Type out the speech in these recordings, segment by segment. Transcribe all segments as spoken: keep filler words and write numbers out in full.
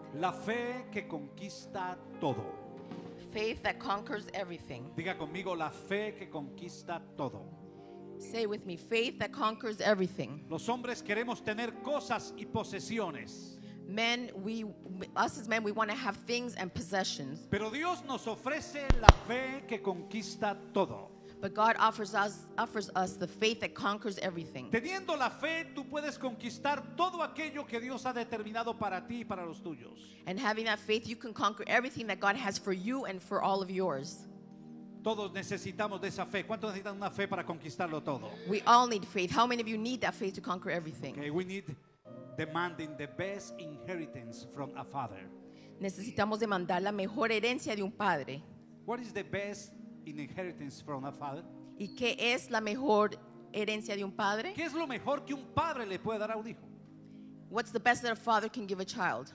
La fe que conquista todo. Faith that conquers everything. Diga conmigo, la fe que conquista todo. Say with me, faith that conquers everything. Los hombres queremos tener cosas y posesiones. Men, we, us as men, we want to have things and possessions. Pero Dios nos ofrece la fe que conquista todo. But God offers us, offers us the faith that conquers everything. Teniendo la fe, tú puedes conquistar todo aquello que Dios ha determinado para ti y para los tuyos. And having that faith, you can conquer everything that God has for you and for all of yours. Todos necesitamos de esa fe. ¿Cuántos necesitan una fe para conquistarlo todo? We all need faith. How many of you need that faith to conquer everything? Okay, we need demanding the best inheritance from a father. Necesitamos demandar la mejor herencia de un padre. What is the best inheritance from a father? ¿Y qué es la mejor herencia de un padre? ¿Qué es lo mejor que un padre le puede dar a un hijo? What's the best that a father can give a child?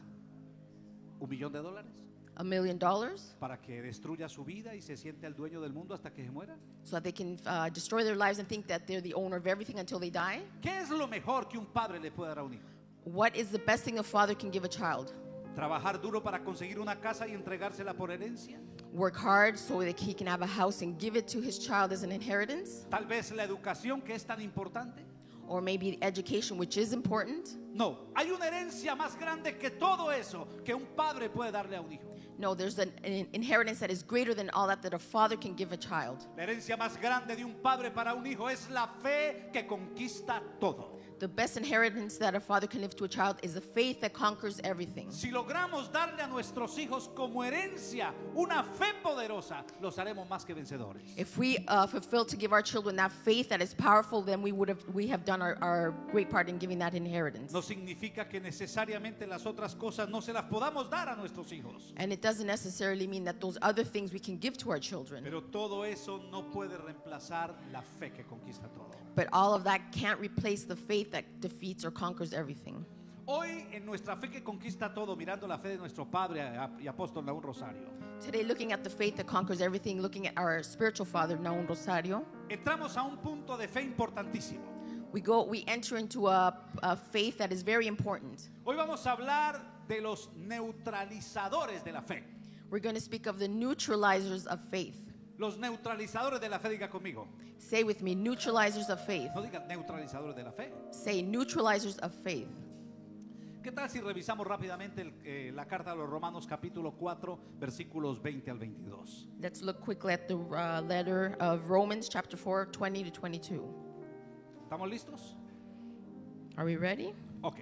¿Un millón de dólares? A million dollars? Para que destruya su vida y se siente el dueño del mundo hasta que se muera. So that they can uh, destroy their lives and think that they're the owner of everything until they die? ¿Qué es lo mejor que un padre le puede dar a un hijo? What is the best thing a father can give a child? ¿Trabajar duro para conseguir una casa y entregársela por herencia? Work hard so that he can have a house and give it to his child as an inheritance? Tal vez la educación, que es tan importante. Or maybe education, which is important? No, hay una herencia más grande que todo eso que un padre puede darle a un hijo. No, there's an, an inheritance that is greater than all that that a father can give a child. La herencia más grande de un padre para un hijo es la fe que conquista todo. The best inheritance that a father can give to a child is the faith that conquers everything. Si logramos darle a nuestros hijos como herencia una fe poderosa, los haremos más que vencedores. If we uh, fulfill to give our children that faith that is powerful, then we would have we have done our, our great part in giving that inheritance. No significa que necesariamente las otras cosas no se las podamos dar a nuestros hijos. And it doesn't necessarily mean that those other things we can give to our children. Pero todo eso no puede reemplazar la fe que conquista todo. But all of that can't replace the faith that defeats or conquers everything. Hoy en nuestra fe que conquista todo, mirando la fe de nuestro padre y apóstol Naún Rosario, Today, looking at the faith that conquers everything, looking at our spiritual father, Naún Rosario, entramos a un punto de fe importantísimo. we go, we enter into a, a faith that is very important. Hoy vamos a hablar de los neutralizadores de la fe. We're going to speak of the neutralizers of faith. Los neutralizadores de la fe, diga conmigo. Say with me, neutralizers of faith. No diga neutralizadores de la fe. Say neutralizers of faith. ¿Qué tal si revisamos rápidamente el, eh, la carta a los Romanos capítulo cuatro versículos veinte al veintidós? Let's look quickly at the uh, letter of Romans chapter four, twenty to twenty-two. ¿Estamos listos? Are we ready? Ok.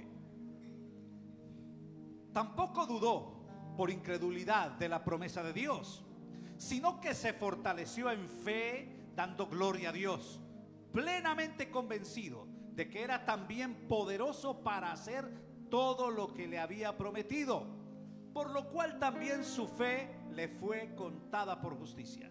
Tampoco dudó por incredulidad de la promesa de Dios, sino que se fortaleció en fe, dando gloria a Dios, plenamente convencido de que era también poderoso para hacer todo lo que le había prometido, por lo cual también su fe le fue contada por justicia.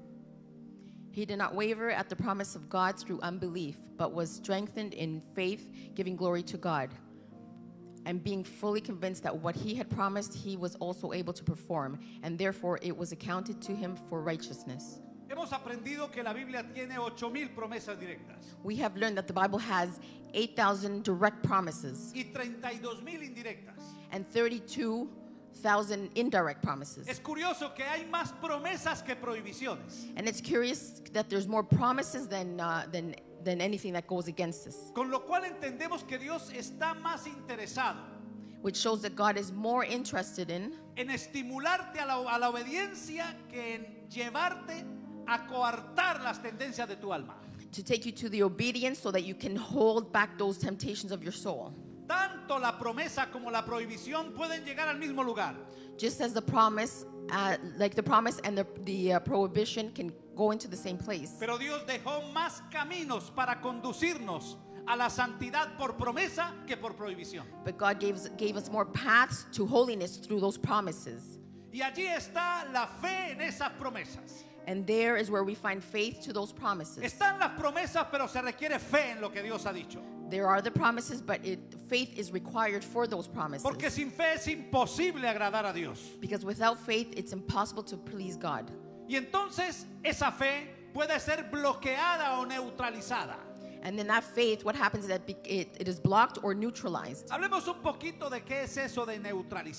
He did not waver at the promise of God through unbelief, but was strengthened in faith, giving glory to God, and being fully convinced that what he had promised he was also able to perform, and therefore it was accounted to him for righteousness. Hemos aprendido que la Biblia tiene ocho mil promesas directas We have learned that the Bible has eight thousand direct promises y treinta y dos mil indirectas. and thirty-two thousand indirect promises. Es curioso que hay más promesas que prohibiciones, And it's curious that there's more promises than, uh, than, than anything that goes against us, con lo cual entendemos que Dios está más interesado which shows that God is more interested in en estimularte a la, a la obediencia que en llevarte a coartar las tendencias de tu alma. to take you to the obedience so that you can hold back those temptations of your soul. Tanto la promesa como la prohibición pueden llegar al mismo lugar. Just as the promise, uh, like the promise and the, the uh, prohibition can go into the same place. Pero Dios dejó más caminos para conducirnos a la santidad por promesa que por prohibición. But God gave us, gave us more paths to holiness through those promises. Y allí está la fe en esas promesas. And there is where we find faith to those promises. Están las promesas, pero se requiere fe en lo que Dios ha dicho. There are the promises, but it, faith is required for those promises. Porque sin fe es imposible agradar a Dios. Because without faith, it's impossible to please God. Y entonces esa fe puede ser bloqueada o neutralizada. And then that faith, what happens is that it, it is blocked or neutralized. Hablemos un poquito de qué es eso de neutralizar.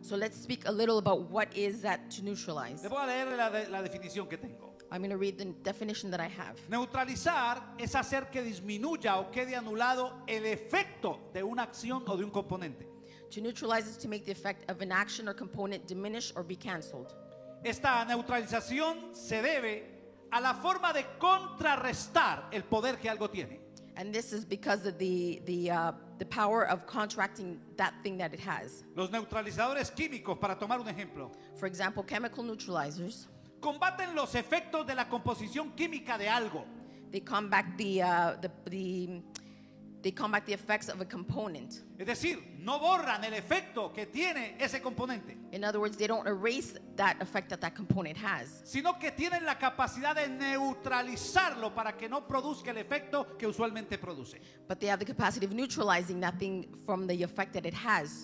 So let's speak a little about what is that to neutralize. Les voy a leer la, de- la definición que tengo. I'm going to read the definition that I have. Neutralizar es hacer que disminuya o quede anulado el efecto de una acción o de un componente. To neutralize is to make the effect of an action or component diminish or be canceled. Esta neutralización se debe a la forma de contrarrestar el poder que algo tiene. And this is because of the, the, uh, the power of contracting that thing that it has. Los neutralizadores químicos, para tomar un ejemplo, For example, chemical neutralizers, combaten los efectos de la composición química de algo. they combat the, uh, the, the, they combat the effects of a component. Es decir, no borran el efecto que tiene ese componente, In other words, they don't erase that effect that that component has, sino que tienen la capacidad de neutralizarlo para que no produzca el efecto que usualmente produce. but they have the capacity of neutralizing that thing from the effect that it has.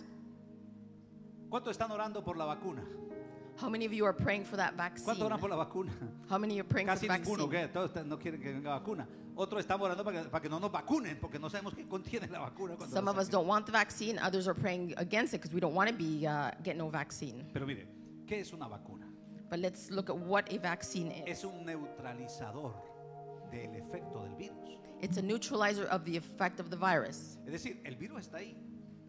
¿Cuántos están orando por la vacuna? How many of you are praying for that vaccine? ¿Cuántos oran por la vacuna? How many are praying Casi for the ninguno, vaccine? que todos están- no quieren que venga vacuna. Otros estamos orando para que, para que no nos vacunen, porque no sabemos qué contiene la vacuna. cuando Some nos of us saquen. don't want the vaccine. Others are praying against it because we don't want to be uh, get no vaccine. Pero mire, ¿qué es una vacuna? But let's look at what a vaccine is. Es un neutralizador del efecto del virus. It's a neutralizer of the effect of the virus. Es decir, el virus está ahí,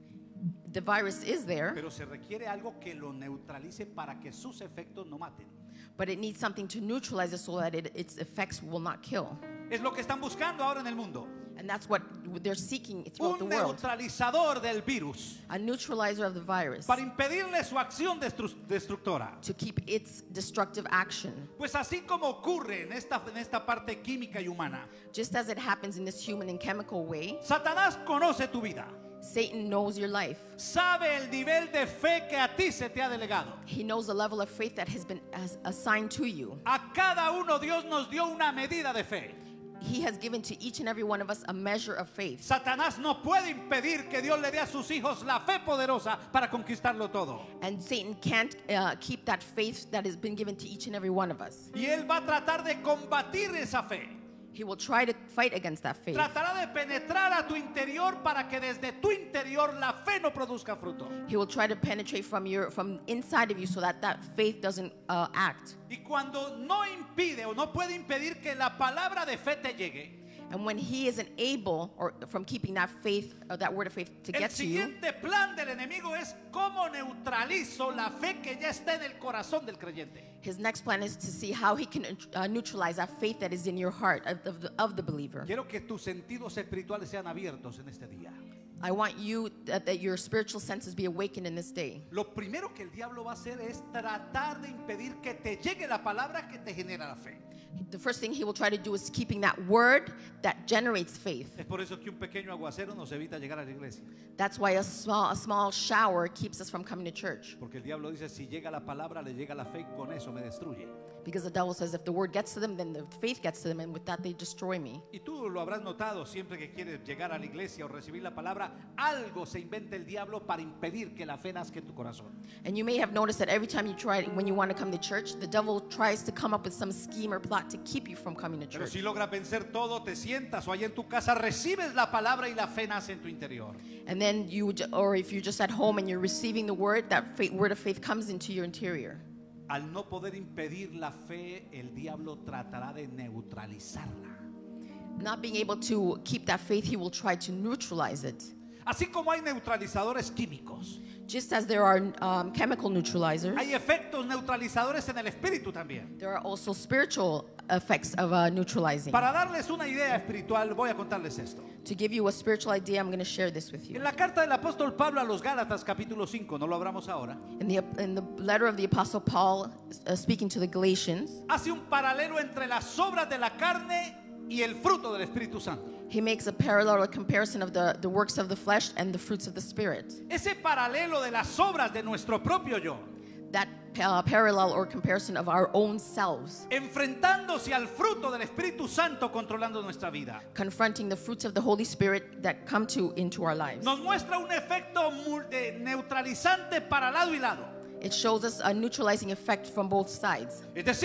The virus is there, pero se requiere algo que lo neutralice para que sus efectos no maten. but it needs something to neutralize it so that it, its effects will not kill. Es lo que están buscando ahora en el mundo. And that's what they're seeking throughout the Un world. neutralizador del virus A neutralizer of the virus para impedirle su acción destru- destructora. to keep its destructive action. Pues así como ocurre en esta, en esta parte química y humana, Just as it happens in this human and chemical way, Satanás conoce tu vida, Satan knows your life. sabe el nivel de fe que a ti se te ha delegado. He knows the level of faith that has been has assigned to you. A cada uno Dios nos dio una medida de fe. He has given to each and every one of us a measure of faith. Satanás no puede impedir que Dios le dé a sus hijos la fe poderosa para conquistarlo todo. And Satan can't uh, keep that faith that has been given to each and every one of us. Y él va a tratar de combatir esa fe. He will try to fight against that faith. Tratará de penetrar a tu interior para que desde tu interior la fe no produzca fruto. He will try to penetrate from your from inside of you so that that faith doesn't uh, act. Y cuando no impide o no puede impedir que la palabra de fe te llegue, And when he isn't able or from keeping that faith or that word of faith to el get to you, siguiente plan del enemigo es cómo neutralizo la fe que ya está en el corazón del creyente. his next plan is to see how he can uh, neutralize that faith that is in your heart of, of, the, of the believer. Quiero que tus sentidos espirituales sean abiertos en este día. I want you that, that your spiritual senses be awakened in this day. Lo primero que el diablo va a hacer es tratar de impedir que te llegue la palabra que te genera la fe. The first thing he will try to do is keeping that word that generates faith. Es por eso que un pequeño aguacero nos evita llegar a la iglesia. That's why a small, a small shower keeps us from coming to church. Porque el diablo dice, si llega la palabra, le llega la fe y con eso me destruye. Because the devil says if the word gets to them, then the faith gets to them, and with that they destroy me. Y tú lo habrás notado, siempre que quieres llegar a la iglesia o recibir la palabra, algo se inventa el diablo para impedir que la fe nazca en tu corazón. And you may have noticed that every time you try, when you want to come to church, the devil tries to come up with some scheme or plot to keep you from coming to Pero church. si logras vencer todo, te sientas o allá en tu casa, recibes la palabra y la fe nace en tu interior. And then you, ju- or if you're just at home and you're receiving the word, that faith, word of faith comes into your interior. Al no poder impedir la fe, el diablo tratará de neutralizarla. Not being able to keep that faith, he will try to neutralize it. Así como hay neutralizadores químicos, Just as there are um, chemical neutralizers, hay efectos neutralizadores en el espíritu también. there are also spiritual effects of uh, neutralizing. Para darles una idea espiritual, voy a contarles esto. To give you a spiritual idea, I'm going to share this with you. En la carta del apóstol Pablo a los Gálatas, capítulo cinco, no lo abramos ahora, In the, in the letter of the Apostle Paul, uh, speaking to the Galatians, hace un paralelo entre las obras de la carne y el fruto del Espíritu Santo. he makes a parallel or comparison of the, the works of the flesh and the fruits of the Spirit. Ese paralelo de las obras de nuestro propio yo, That uh, parallel or comparison of our own selves, enfrentándose al fruto del Espíritu Santo controlando nuestra vida, confronting the fruits of the Holy Spirit that come to into our lives. nos muestra un efecto mul- de neutralizante para lado y lado. It shows us a neutralizing effect from both sides. Es decir,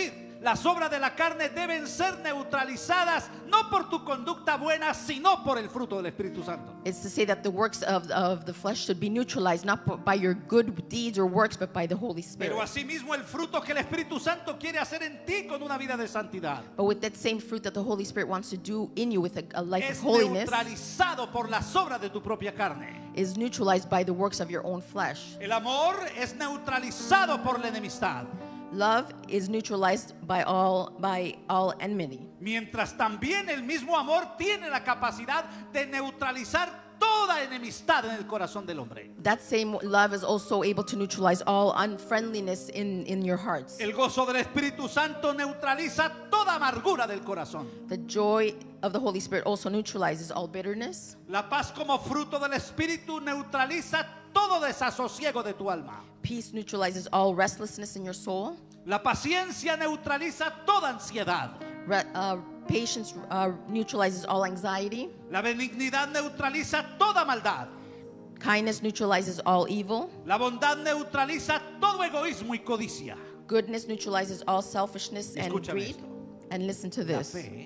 las obras de la carne deben ser neutralizadas no por tu conducta buena, sino por el fruto del Espíritu Santo. It's to say that the works of, of the flesh should be neutralized, not b- by your good deeds or works, but by the Holy Spirit. Pero asimismo el fruto que el Espíritu Santo quiere hacer en ti con una vida de santidad But with that same fruit that the Holy Spirit wants to do in you with a, a life es of holiness neutralizado por las obras de tu propia carne. is neutralized by the works of your own flesh. El amor es neutralizado por la enemistad, Love is neutralized by all by all enmity. mientras también el mismo amor tiene la capacidad de neutralizar toda enemistad en el corazón del hombre. That same love is also able to neutralize all unfriendliness in, in your hearts. El gozo del Espíritu Santo neutraliza toda amargura del corazón. The joy of the Holy Spirit also neutralizes all bitterness. La paz como fruto del Espíritu neutraliza todo desasosiego de tu alma. Peace neutralizes all restlessness in your soul. La paciencia neutraliza toda ansiedad. Re- uh, patience uh, neutralizes all anxiety. La benignidad neutraliza toda maldad. Kindness neutralizes all evil. La bondad neutraliza todo egoísmo y codicia. Goodness neutralizes all selfishness and Escúchame greed. esto. And listen to La this. fe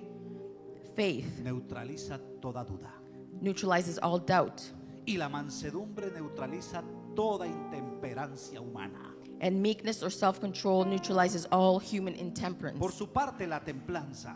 Faith neutraliza toda duda. neutralizes all doubt. Y la mansedumbre neutraliza toda intemperancia humana. And meekness or self-control neutralizes all human intemperance. Por su parte, la templanza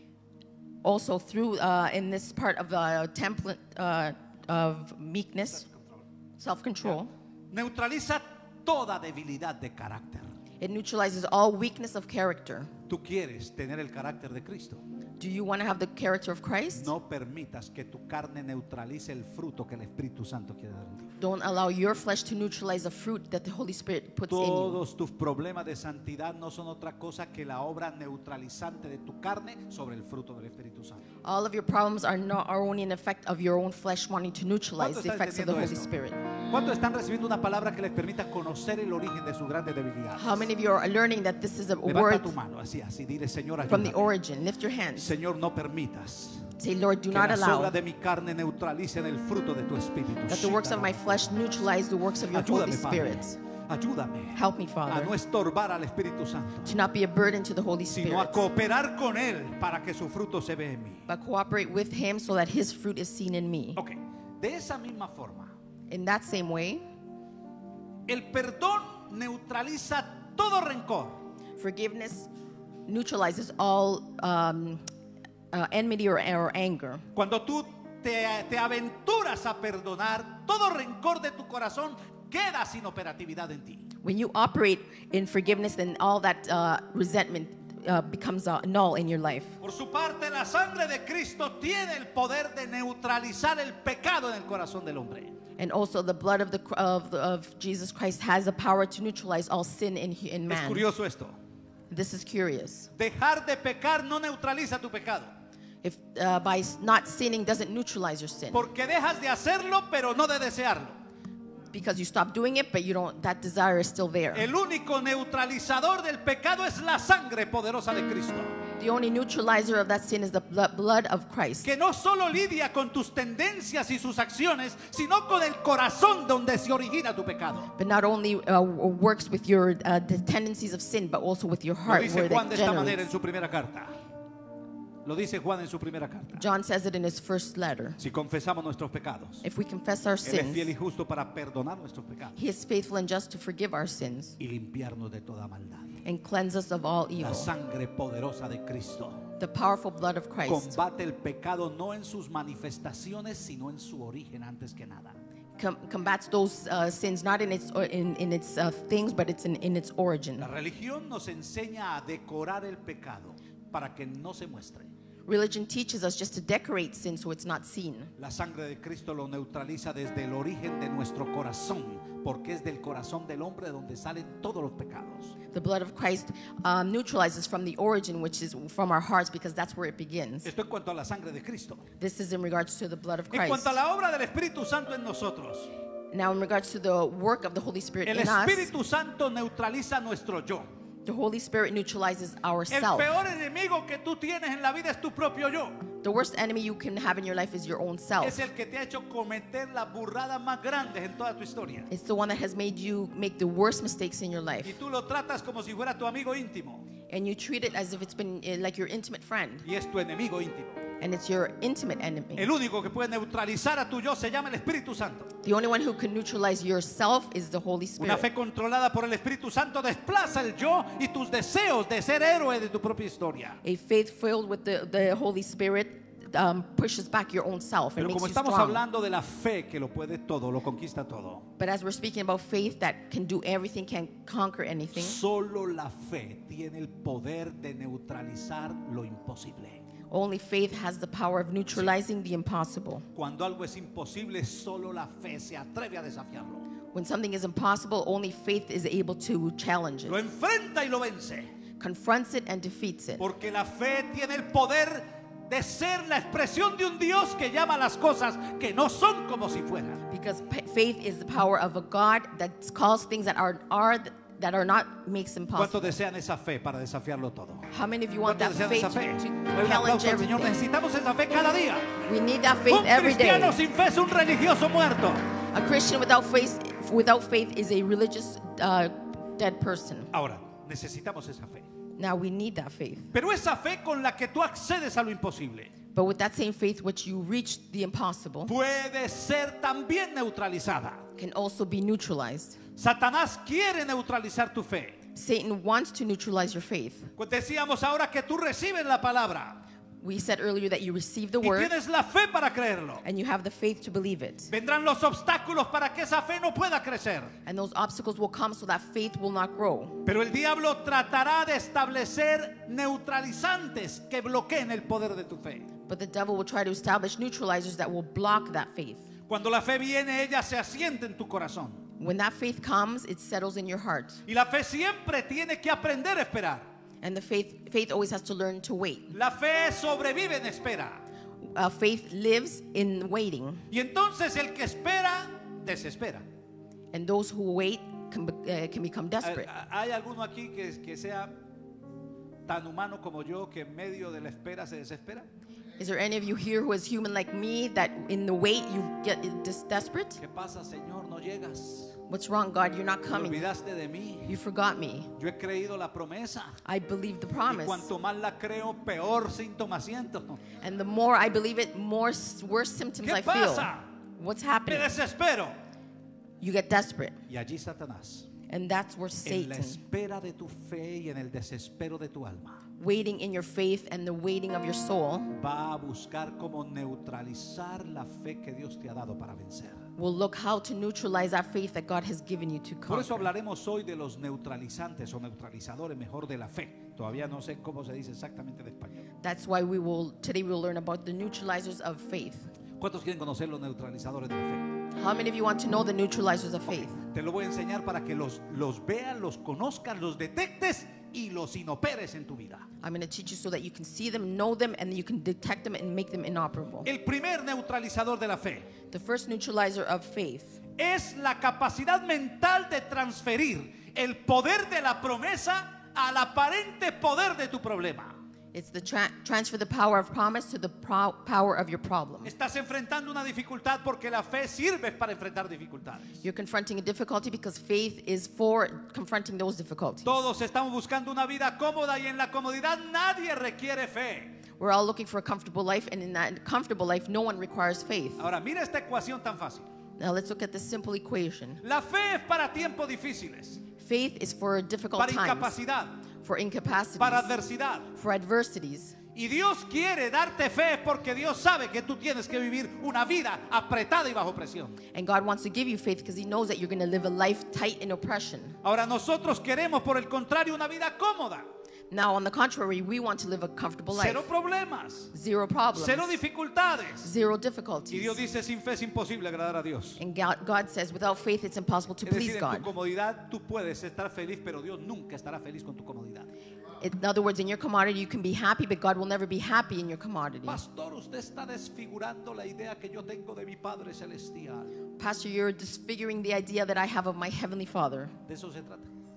Also, through uh, in this part of uh, template uh, of meekness, self-control, neutraliza toda debilidad de carácter. it neutralizes all weakness of character. Tú quieres tener el carácter de Cristo. Do you want to have the character of Christ? No permitas que tu carne neutralice el fruto que el Espíritu Santo quiere dar en ti. Don't allow your flesh to neutralize the fruit that the Holy Spirit puts in you. Todos tus problemas de santidad no son otra cosa que la obra neutralizante de tu carne sobre el fruto del Espíritu Santo. All of your problems are not are only an effect of your own flesh wanting to neutralize ¿Cuántos the están effects of the entendiendo Holy esto? Spirit. ¿Cuántos están recibiendo una palabra que les permita conocer el origen de su grande debilidad? How many of you are learning that this is a Levanta word tu mano, así, así, dile, Señor, from the ayúdame. origin? Lift your hands. Señor, no permitas Say, Lord, do que not las allow obras de mi carne neutralicen el fruto de tu Espíritu. that the works of my flesh neutralize the works of your Holy Ayúdame, Padre. Spirit. Ayúdame Help me, a Father, no estorbar al Espíritu Santo, to not be a burden to the Holy sino a Spirit, cooperar con Él para que su fruto se vea en mí. but cooperate with Him so that His fruit is seen in me. Ok, de esa misma forma, In that same way, el perdón neutraliza todo rencor. forgiveness neutralizes all um, uh, enmity or, or anger. Cuando tú te, te aventuras a perdonar, todo rencor de tu corazón queda sin operatividad en ti. When you operate in forgiveness, then all that uh, resentment uh, becomes uh, null in your life. Por su parte, la sangre de Cristo tiene el poder de neutralizar el pecado en el corazón del hombre. And also, the blood of the of, the, of Jesus Christ has the power to neutralize all sin in in Es man. curioso esto. This is curious. Dejar de pecar no neutraliza tu pecado. If uh, by s- not sinning doesn't neutralize your sin, Porque dejas de hacerlo, pero no de desearlo. because you stop doing it, but you don't. That desire is still there. El único neutralizador del pecado es la sangre poderosa de Cristo, The only neutralizer of that sin is the blo- blood of Christ, que no solo lidia con tus tendencias y sus acciones, sino con el corazón donde se origina tu pecado. but not only uh, w- works with your uh, the tendencies of sin, but also with your Lo heart, dice where Juan that de esta manera en generates. su primera carta. Lo dice Juan en su primera carta. John says it in his first letter. Si confesamos nuestros pecados, If we confess our Él es fiel y sins, justo para perdonar nuestros pecados He is faithful and just to forgive our sins y limpiarnos de toda maldad. and cleanse us of all La evil. sangre poderosa de Cristo The powerful blood of Christ combate el pecado no en sus manifestaciones, sino en su origen antes que nada. com- combats those uh, sins not in its in, in its uh, things, but it's in, in its origin. La religión nos enseña a decorar el pecado para que no se muestre. Religion teaches us just to decorate sin so it's not seen. La sangre de Cristo lo neutraliza desde el origen de nuestro corazón, porque es del corazón del hombre donde salen todos los pecados. The blood of Christ um, neutralizes from the origin, which is from our hearts, because that's where it begins. Esto en cuanto a la sangre de Cristo. This is in regards to the blood of En Christ. cuanto a la obra del Espíritu Santo en nosotros, Now, in regards to the work of the Holy Spirit el in us, Espíritu Santo neutraliza nuestro yo. the Holy Spirit neutralizes El ourself. peor enemigo que tú tienes en la vida es tu propio yo. The worst enemy you can have in your life is your own self. Es el que te ha hecho cometer las burradas más grandes en toda tu historia. It's the one that has made you make the worst mistakes in your Y life. tú lo tratas como si fuera tu amigo íntimo. and you treat it as if it's been uh, like your intimate friend, y es tu enemigo íntimo. and it's your intimate enemy. El único que puede neutralizar a tu yo se llama el Espíritu Santo. The only one who can neutralize yourself is the Holy Una Spirit. fe controlada por el Espíritu Santo desplaza el yo y tus deseos de ser héroe de tu propia historia. A faith filled with the, the Holy Spirit um, pushes back your own self and Pero makes como you estamos strong. hablando de la fe que lo puede todo, lo conquista todo, But as we're speaking about faith that can do everything, can conquer anything, solo la fe tiene el poder de neutralizar lo imposible. only faith has the power of neutralizing the impossible. Cuando algo es imposible, solo la fe se atreve a desafiarlo. When something is impossible, only faith is able to challenge Lo it, enfrenta y lo vence. confronts it, and defeats it. Porque la fe tiene el poder de ser la expresión de un Dios que llama a las cosas que no son como si fueran. Because pa- faith is the power of a God that calls things that are, are that are not, makes them ¿Cuántos possible. desean esa fe para desafiarlo todo? How many of you want that ¿Cuántos desean faith esa fe? to, to Dale un challenge aplauso al Señor. everything? Necesitamos esa fe cada día. We need that faith Un every day. cristiano sin fe es un religioso muerto. A Christian without faith, without faith is a religious uh, dead person. Ahora, necesitamos esa fe. Now we need that faith. Pero esa fe con la que tú accedes a lo imposible But with that same faith, which you reach the impossible, puede ser también neutralizada. can also be neutralized. Satanás quiere neutralizar tu fe. Satan wants to neutralize your faith. Pues decíamos ahora que tú recibes la palabra We said earlier that you receive the y word tienes la fe para creerlo. and you have the faith to believe it. Vendrán los obstáculos para que esa fe no pueda crecer. And those obstacles will come so that faith will not grow. Pero el diablo tratará de establecer neutralizantes que bloqueen el poder de tu fe. But the devil will try to establish neutralizers that will block that faith. Cuando la fe viene, ella se asienta en tu corazón. When that faith comes, it settles in your heart. Y la fe siempre tiene que aprender a esperar. And the faith, faith always has to learn to wait. La fe sobrevive en espera. Uh, faith lives in waiting. Y entonces el que espera, desespera. And those who wait can, be- uh, can become desperate. ¿Hay alguno aquí que, que sea tan humano como yo que en medio de la espera se desespera? Is there any of you here who is human like me that in the wait you get dis- desperate? ¿Qué pasa, Señor? No llegas. What's wrong, God? You're not Te coming. olvidaste de mí. You forgot me. Yo he creído la promesa. I believe the Y promise. cuanto más la creo, peor síntoma siento. And the more I believe it, more s- worse symptoms ¿Qué I feel. pasa? What's Me happening? desespero. You get desperate. Y allí Satanás, And that's where en la Satan, espera de tu fe y en el desespero de tu alma, waiting in your faith and the waiting of your soul, va a buscar cómo neutralizar la fe que Dios te ha dado para vencer. will look how to neutralize that faith that God has given you to Por eso conquer. hablaremos hoy de los neutralizantes o neutralizadores, mejor, de la fe. Todavía no sé cómo se dice exactamente en español. That's why we will, today we will learn about the neutralizers of faith. ¿Cuántos quieren conocer los neutralizadores de la fe? How many of you want to know the neutralizers of faith? Te lo voy a enseñar para que los, los veas, los conozcas, los detectes y los inoperes en tu vida. I'm going to teach you so that you can see them, know them, and you can detect them and make them inoperable. El primer neutralizador de la fe The first neutralizer of faith es la capacidad mental de transferir el poder de la promesa al aparente poder de tu problema. It's the tra- transfer the power of promise to the pro- power of your problem. Estás enfrentando una dificultad porque la fe sirve para enfrentar dificultades. You're confronting a difficulty because faith is for confronting those difficulties. Todos estamos buscando una vida cómoda y en la comodidad nadie requiere fe. We're all looking for a comfortable life, and in that comfortable life, no one requires faith. Ahora, mira esta ecuación tan fácil. Now let's look at this simple equation. La fe es para tiempos difíciles, Faith is for difficult para times, incapacidad, for incapacities, para adversidad. for adversities. Y Dios quiere darte fe porque Dios sabe que tú tienes que vivir una vida apretada y bajo presión. And God wants to give you faith because He knows that you're going to live a life tight in oppression. Ahora nosotros queremos, por el contrario, una vida cómoda. Now, on the contrary, we want to live a comfortable life. Cero problemas, Zero problems. cero dificultades. Zero Y difficulties. Dios dice, sin fe es imposible agradar a Dios. And God, God says, without faith, it's impossible to Es please decir, en tu God. comodidad tú puedes estar feliz, pero Dios nunca estará feliz con tu comodidad. In other words, in your commodity, you can be happy, but God will never be happy in your commodity. Pastor, usted está desfigurando la idea que yo tengo de mi Padre Celestial. Pastor, you're disfiguring the idea that I have of my Heavenly Father. De eso se trata.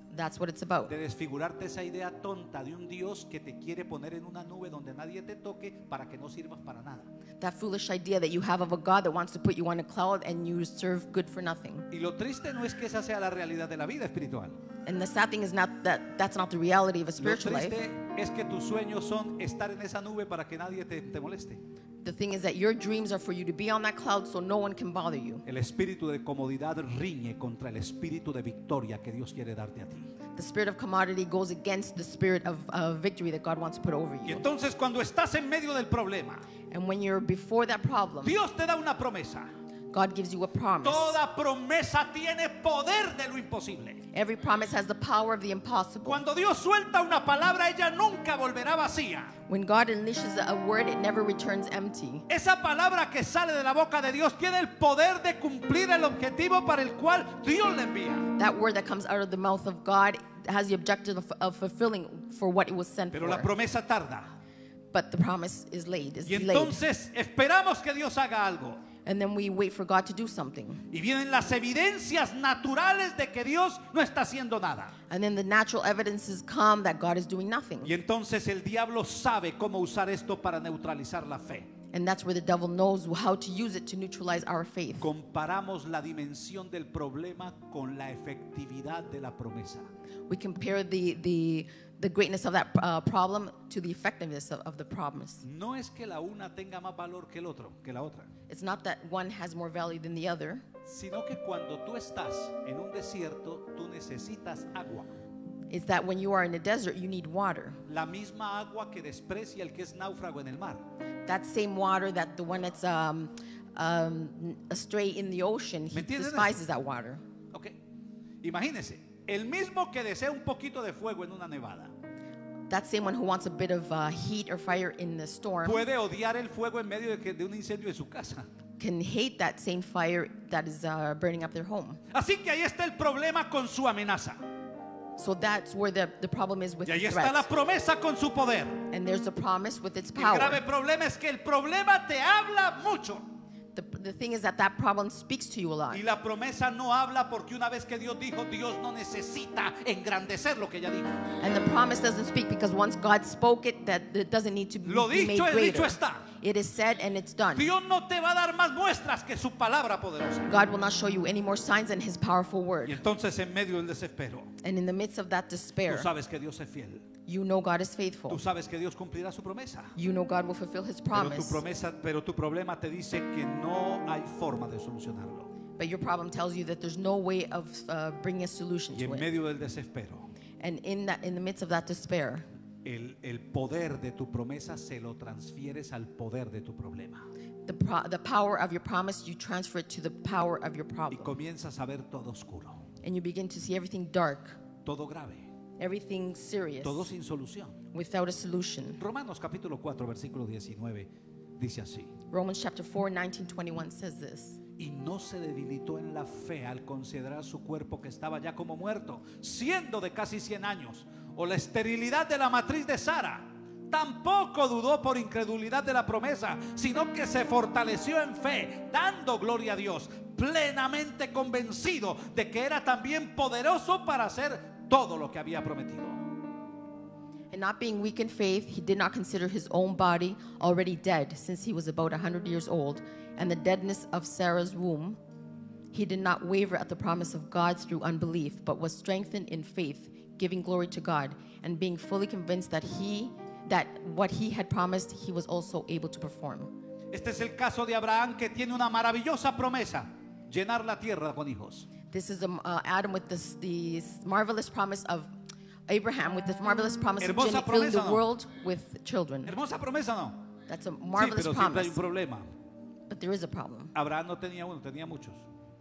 That's what it's about. De desfigurarte esa idea tonta de un Dios que te quiere poner en una nube donde nadie te toque para que no sirvas para nada. That foolish idea that you have of a God that wants to put you on a cloud and you serve good for nothing. Y lo triste no es que esa sea la realidad de la vida espiritual. And the sad thing is not that that's not the reality of a Lo spiritual life. triste es que tus sueños son estar en esa nube para que nadie te, te moleste. The thing is that your dreams are for you to be on that cloud so no one can bother you. El espíritu de comodidad riñe contra el espíritu de victoria que Dios quiere darte a ti. The spirit of commodity goes against the spirit of uh, victory that God wants to put over Y you. entonces cuando estás en medio del problema, And when you're before that problem, Dios te da una promesa. God gives you a promise. Toda promesa tiene poder de lo imposible. Every promise has the power of the impossible. Cuando Dios suelta una palabra, ella nunca volverá vacía. When God unleashes a word, it never returns empty. Esa palabra que sale de la boca de Dios tiene el poder de cumplir el objetivo para el cual Dios la envía. That word that comes out of the mouth of God has the objective of, of fulfilling for what it was sent Pero la for. promesa tarda. But the promise is laid, is Y delayed. entonces esperamos que Dios haga algo. And then we wait for God to do something. Y vienen las evidencias naturales de que Dios no está haciendo nada. And then the natural evidences come that God is doing nothing. Y entonces el diablo sabe cómo usar esto para neutralizar la fe. And that's where the devil knows how to use it to neutralize our faith. Comparamos la dimensión del problema con la efectividad de la promesa. We compare the, the, the greatness of that uh, problem to the effectiveness of, of the promise. No es que la una tenga más valor que el otro, que la otra, It's not that one has more value than the other. sino que cuando tú estás en un desierto, tú necesitas agua. It's that when you are in a desert, you need water. La misma agua que desprecia el que es náufrago en el mar. That same water that the one that's um, um, astray in the ocean, he ¿Me entienden eso? despises that water. Ok. Imagínense, el mismo que desea un poquito de fuego en una nevada, That same one who wants a bit of uh, heat or fire in the storm puede odiar el fuego en medio de, que- de un incendio en su casa. can hate that same fire that is uh, burning up their home. Así que ahí está el problema con su amenaza. So that's where the, the problem is with Y ahí the está la threat. promesa con su poder. And there's a promise with its El grave power. problema es que el problema te habla mucho. The, the thing is that that problem speaks to you a lot. Y la promesa no habla porque una vez que Dios dijo, Dios no necesita engrandecer lo que ella dijo. And the promise doesn't speak because once God spoke it, that it doesn't need to be Lo be made dicho es dicho greater. está. It is said and it's done. Dios no te va a dar más muestras que su palabra poderosa. God will not show you any more signs than his powerful Y word. entonces en medio del desespero, And in the midst of that tú despair, sabes que Dios es fiel. you know God is faithful. Tú sabes que Dios cumplirá su promesa. You know God will fulfill his Pero tu promise. promesa, pero tu problema te dice que no hay forma de solucionarlo. But your problem tells you that there's no way of uh, bringing a solution Y to en it. medio del desespero, And in that, in the midst of that despair, el, el poder de tu promesa se lo transfieres al poder de tu problema. the, pro- the power of your promise, you transfer it to the power of your Y problem. comienzas a ver todo oscuro, And you begin to see everything dark, todo grave, everything serious, todo sin solución. without a solution. Romanos capítulo cuatro, versículo diecinueve, dice así. Romans chapter four, nineteen, twenty-one says this. Y no se debilitó en la fe al considerar su cuerpo que estaba ya como muerto, siendo de casi cien años, o la esterilidad de la matriz de Sara. Tampoco dudó por incredulidad de la promesa, sino que se fortaleció en fe, dando gloria a Dios, plenamente convencido de que era también poderoso para hacer todo lo que había prometido. And not being weak in faith, he did not consider his own body already dead, since he was about a hundred years old, and the deadness of Sarah's womb. He did not waver at the promise of God through unbelief, but was strengthened in faith, giving glory to God, and being fully convinced that he that what he had promised, he was also able to perform. Este es el caso de Abraham, que tiene una maravillosa promesa: llenar la tierra con hijos. This is um, uh, Adam with this, this marvelous promise of Abraham with this marvelous promise of Hermosa gen- filling the promesa, ¿no? world with children. Hermosa promesa, ¿no? That's a Sí, marvelous pero siempre hay promise. un problema. But there is a problem. Abraham no tenía uno, tenía muchos.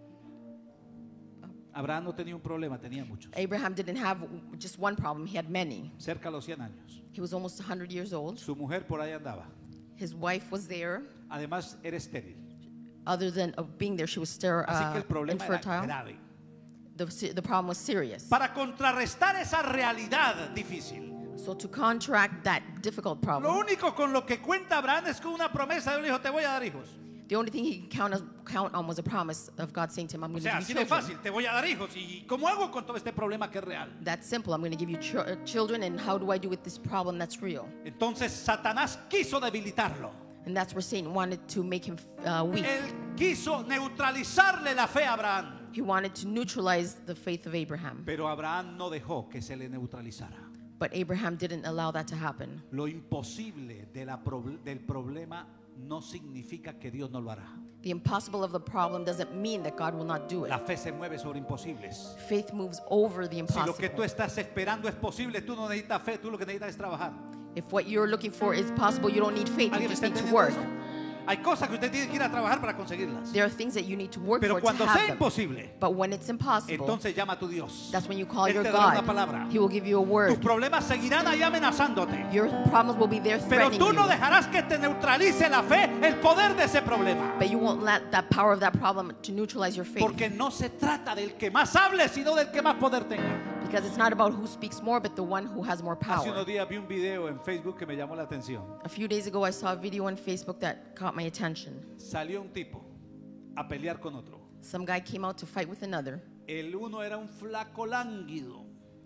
Abraham no tenía un problema, tenía muchos. Abraham didn't have just one problem, he had many. Cerca de los cien años. He was almost one hundred years old. Su mujer por ahí andaba. His wife was there. Además era estéril. Other than of being there, she was still Así que uh, el problema era infertile. grave. The, se- the problem was serious. Para contrarrestar esa realidad difícil, So to counteract that difficult lo problem, único con lo que cuenta Abraham es con una promesa. Dios le dijo: te voy a dar hijos. The only thing he could count, as, count on was a promise of God saying to him, I'm O going to sea, give así you de children. fácil, te voy a dar hijos. ¿Y cómo hago con todo este problema que es real? That's simple. I'm going to give you ch- uh, children, and how do I do with this problem that's real? Entonces Satanás quiso debilitarlo. And that's where Satan wanted to make him uh, weak. Él quiso neutralizarle la fe a Abraham. He wanted to neutralize the faith of Abraham. Pero Abraham no dejó que se le neutralizara. But Abraham didn't allow that to happen. Lo imposible de la prob- del problema no significa que Dios no lo hará. The impossible of the problem doesn't mean that God will not do it. La fe se mueve sobre imposibles. Faith moves over the Si lo impossible. que tú estás esperando es posible, tú no necesitas fe, tú lo que necesitas es trabajar. If what you're looking for is possible, you don't need faith, you ¿Alguien just está need to entendiendo work. eso? Hay cosas que usted tiene que ir a trabajar para conseguirlas. There are things that you need to work Pero for to cuando have sea them. imposible, But when it's impossible, entonces llama a tu Dios. that's when you call Él your te dará una God. palabra. He will give you a Tus word. problemas seguirán ahí amenazándote. Your problems will be there Pero threatening tú no you. dejarás que te neutralice la fe, el poder de ese problema. But you won't let that power of that problem to neutralize your faith. Porque no se trata del que más hable, sino del que más poder tenga. Because it's not about who speaks more, but the one who has more Hace unos power. días vi un video en Facebook que me llamó la atención. A few days ago, I saw a video on Facebook that caught my attention. Salió un tipo a pelear con otro. Some guy came out to fight with another. El uno era un flaco lánguido,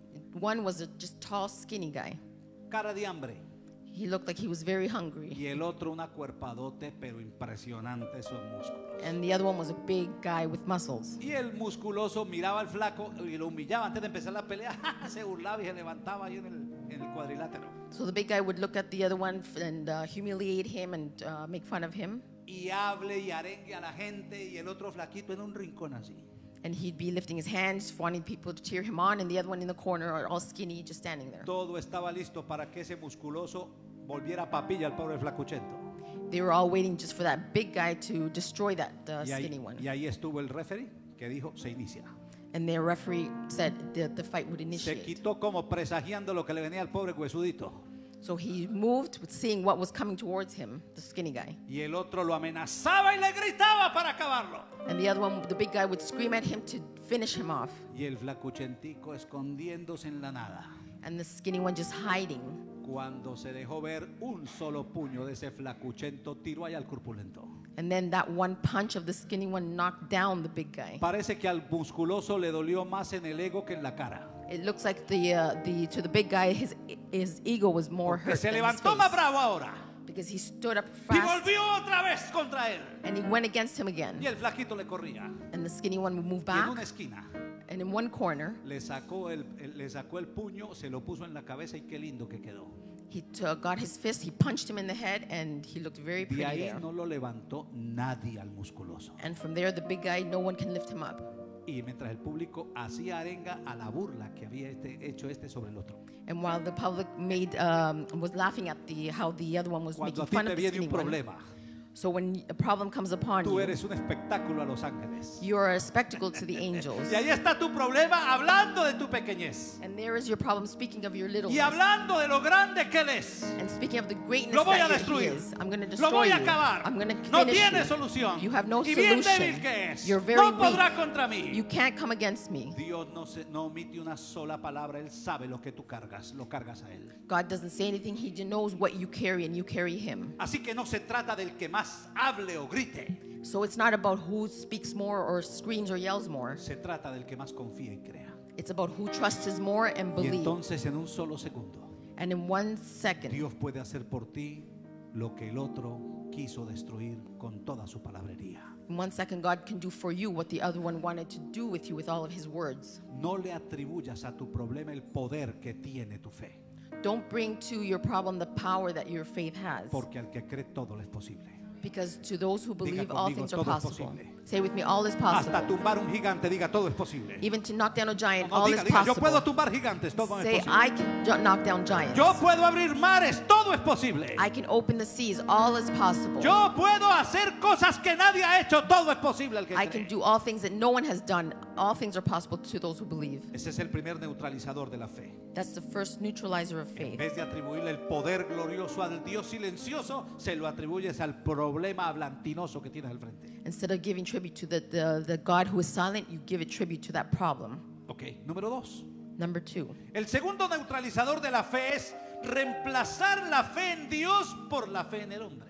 One was a just tall, skinny guy. cara de hambre. He looked like he was very hungry. Y el otro una cuerpadote, pero impresionante sus músculos. And the other one was a big guy with muscles. Y el musculoso miraba al flaco y lo humillaba antes de empezar la pelea. Se burlaba y se levantaba ahí en el, en el cuadrilátero. So the big guy would look at the other one f- and uh, humiliate him and uh, make fun of him. Y hable y arengue a la gente, y el otro flaquito en un rincón así. And he'd be lifting his hands, wanting people to cheer him on, and the other one in the corner, all skinny, just standing there. Todo estaba listo para que ese musculoso volviera papilla al pobre flacuchento. They were all waiting just for that big guy to destroy that uh, Y ahí, skinny one. y ahí estuvo el referee que dijo, se inicia. And their referee said the, the fight would Se initiate. quitó como presagiando lo que le venía al pobre huesudito. So he moved with seeing what was coming towards him, the skinny guy. Y el otro lo amenazaba y le gritaba para acabarlo. And the other one, the big guy, would scream at him to finish him off. Y el flacuchentico escondiéndose en la nada. And the skinny one just hiding. Cuando se dejó ver un solo puño de ese flacuchento, tiró allá al corpulento. And then that one punch of the skinny one knocked down the big guy. Parece que al musculoso le dolió más en el ego que en la cara. It looks like the, uh, the to the big guy, his, his ego was more Que hurt se than his levantó más face. bravo ahora. Because he stood up Y fast volvió otra vez contra él. and he went against him again. Y el flaquito le corría. And the skinny one would move Y en una back. esquina And in one corner, le sacó el, el- le sacó el puño, se lo puso en la cabeza y qué lindo que quedó. he took, got his fist, he punched him in the head, and he looked very De pretty ahí there. no lo levantó nadie al musculoso. And from there, the big guy, no one can lift him up. Y mientras el público hacía arenga a la burla que había este, hecho este sobre el otro. And while the public made um, was laughing at the how the other one was Cuando making a ti fun te of the viene skinny un one. problema, So when a problem comes upon tú you, eres un espectáculo a los ángeles. you are a spectacle to the angels. Y ahí está tu problema hablando de tu pequeñez. And there is your problem, speaking of your littleness. Y hablando de lo grande que él es. And speaking of the greatness Lo voy a that he destruir. is, I'm going to Lo destroy voy a you. acabar. I'm going to No finish tiene you. solución. You have no Y bien solution. débil que es. You're very No podrá weak. contra mí. You can't come against me. Dios no, se, no omite una sola palabra. Él sabe lo que tú cargas. Lo cargas a Él. God doesn't say anything. He just knows what you carry, and you carry him. Así que no se trata del que más hable o grite. So it's not about who speaks more or screams or yells more. Se trata del que más confía y crea. It's about who trusts more and Y believe. entonces en un solo segundo, And in one second, Dios puede hacer por ti lo que el otro quiso destruir con toda su palabrería. in one second, God can do for you what the other one wanted to do with you with all of his words. No le atribuyas a tu problema el poder que tiene tu fe. Don't bring to your problem the power that your faith has. Porque al que cree todo le es posible. Because to those who believe, Diga all conmigo, things are todo es possible. posible. Say with me, all is Hasta possible. tumbar un gigante, diga todo es posible. Even to knock down a giant, No, no, all diga, is diga, yo possible. puedo tumbar gigantes, todo es Say, posible. I can ju- knock down giants. Yo puedo abrir mares, todo es posible. I can open the seas, all is possible. Yo puedo hacer cosas que nadie ha hecho, todo es posible al que I can cree. do all things that no one has done. All things are possible to those who believe. Ese es el primer neutralizador de la fe. That's the first neutralizer of En faith. vez de atribuirle el poder glorioso al Dios silencioso, se lo atribuyes al problema hablantinoso que tienes al frente. Instead of giving tribute to the, the, the God who is silent, you give it tribute to that problem. Ok, número dos. Number two. El segundo neutralizador de la fe es reemplazar la fe en Dios por la fe en el hombre. The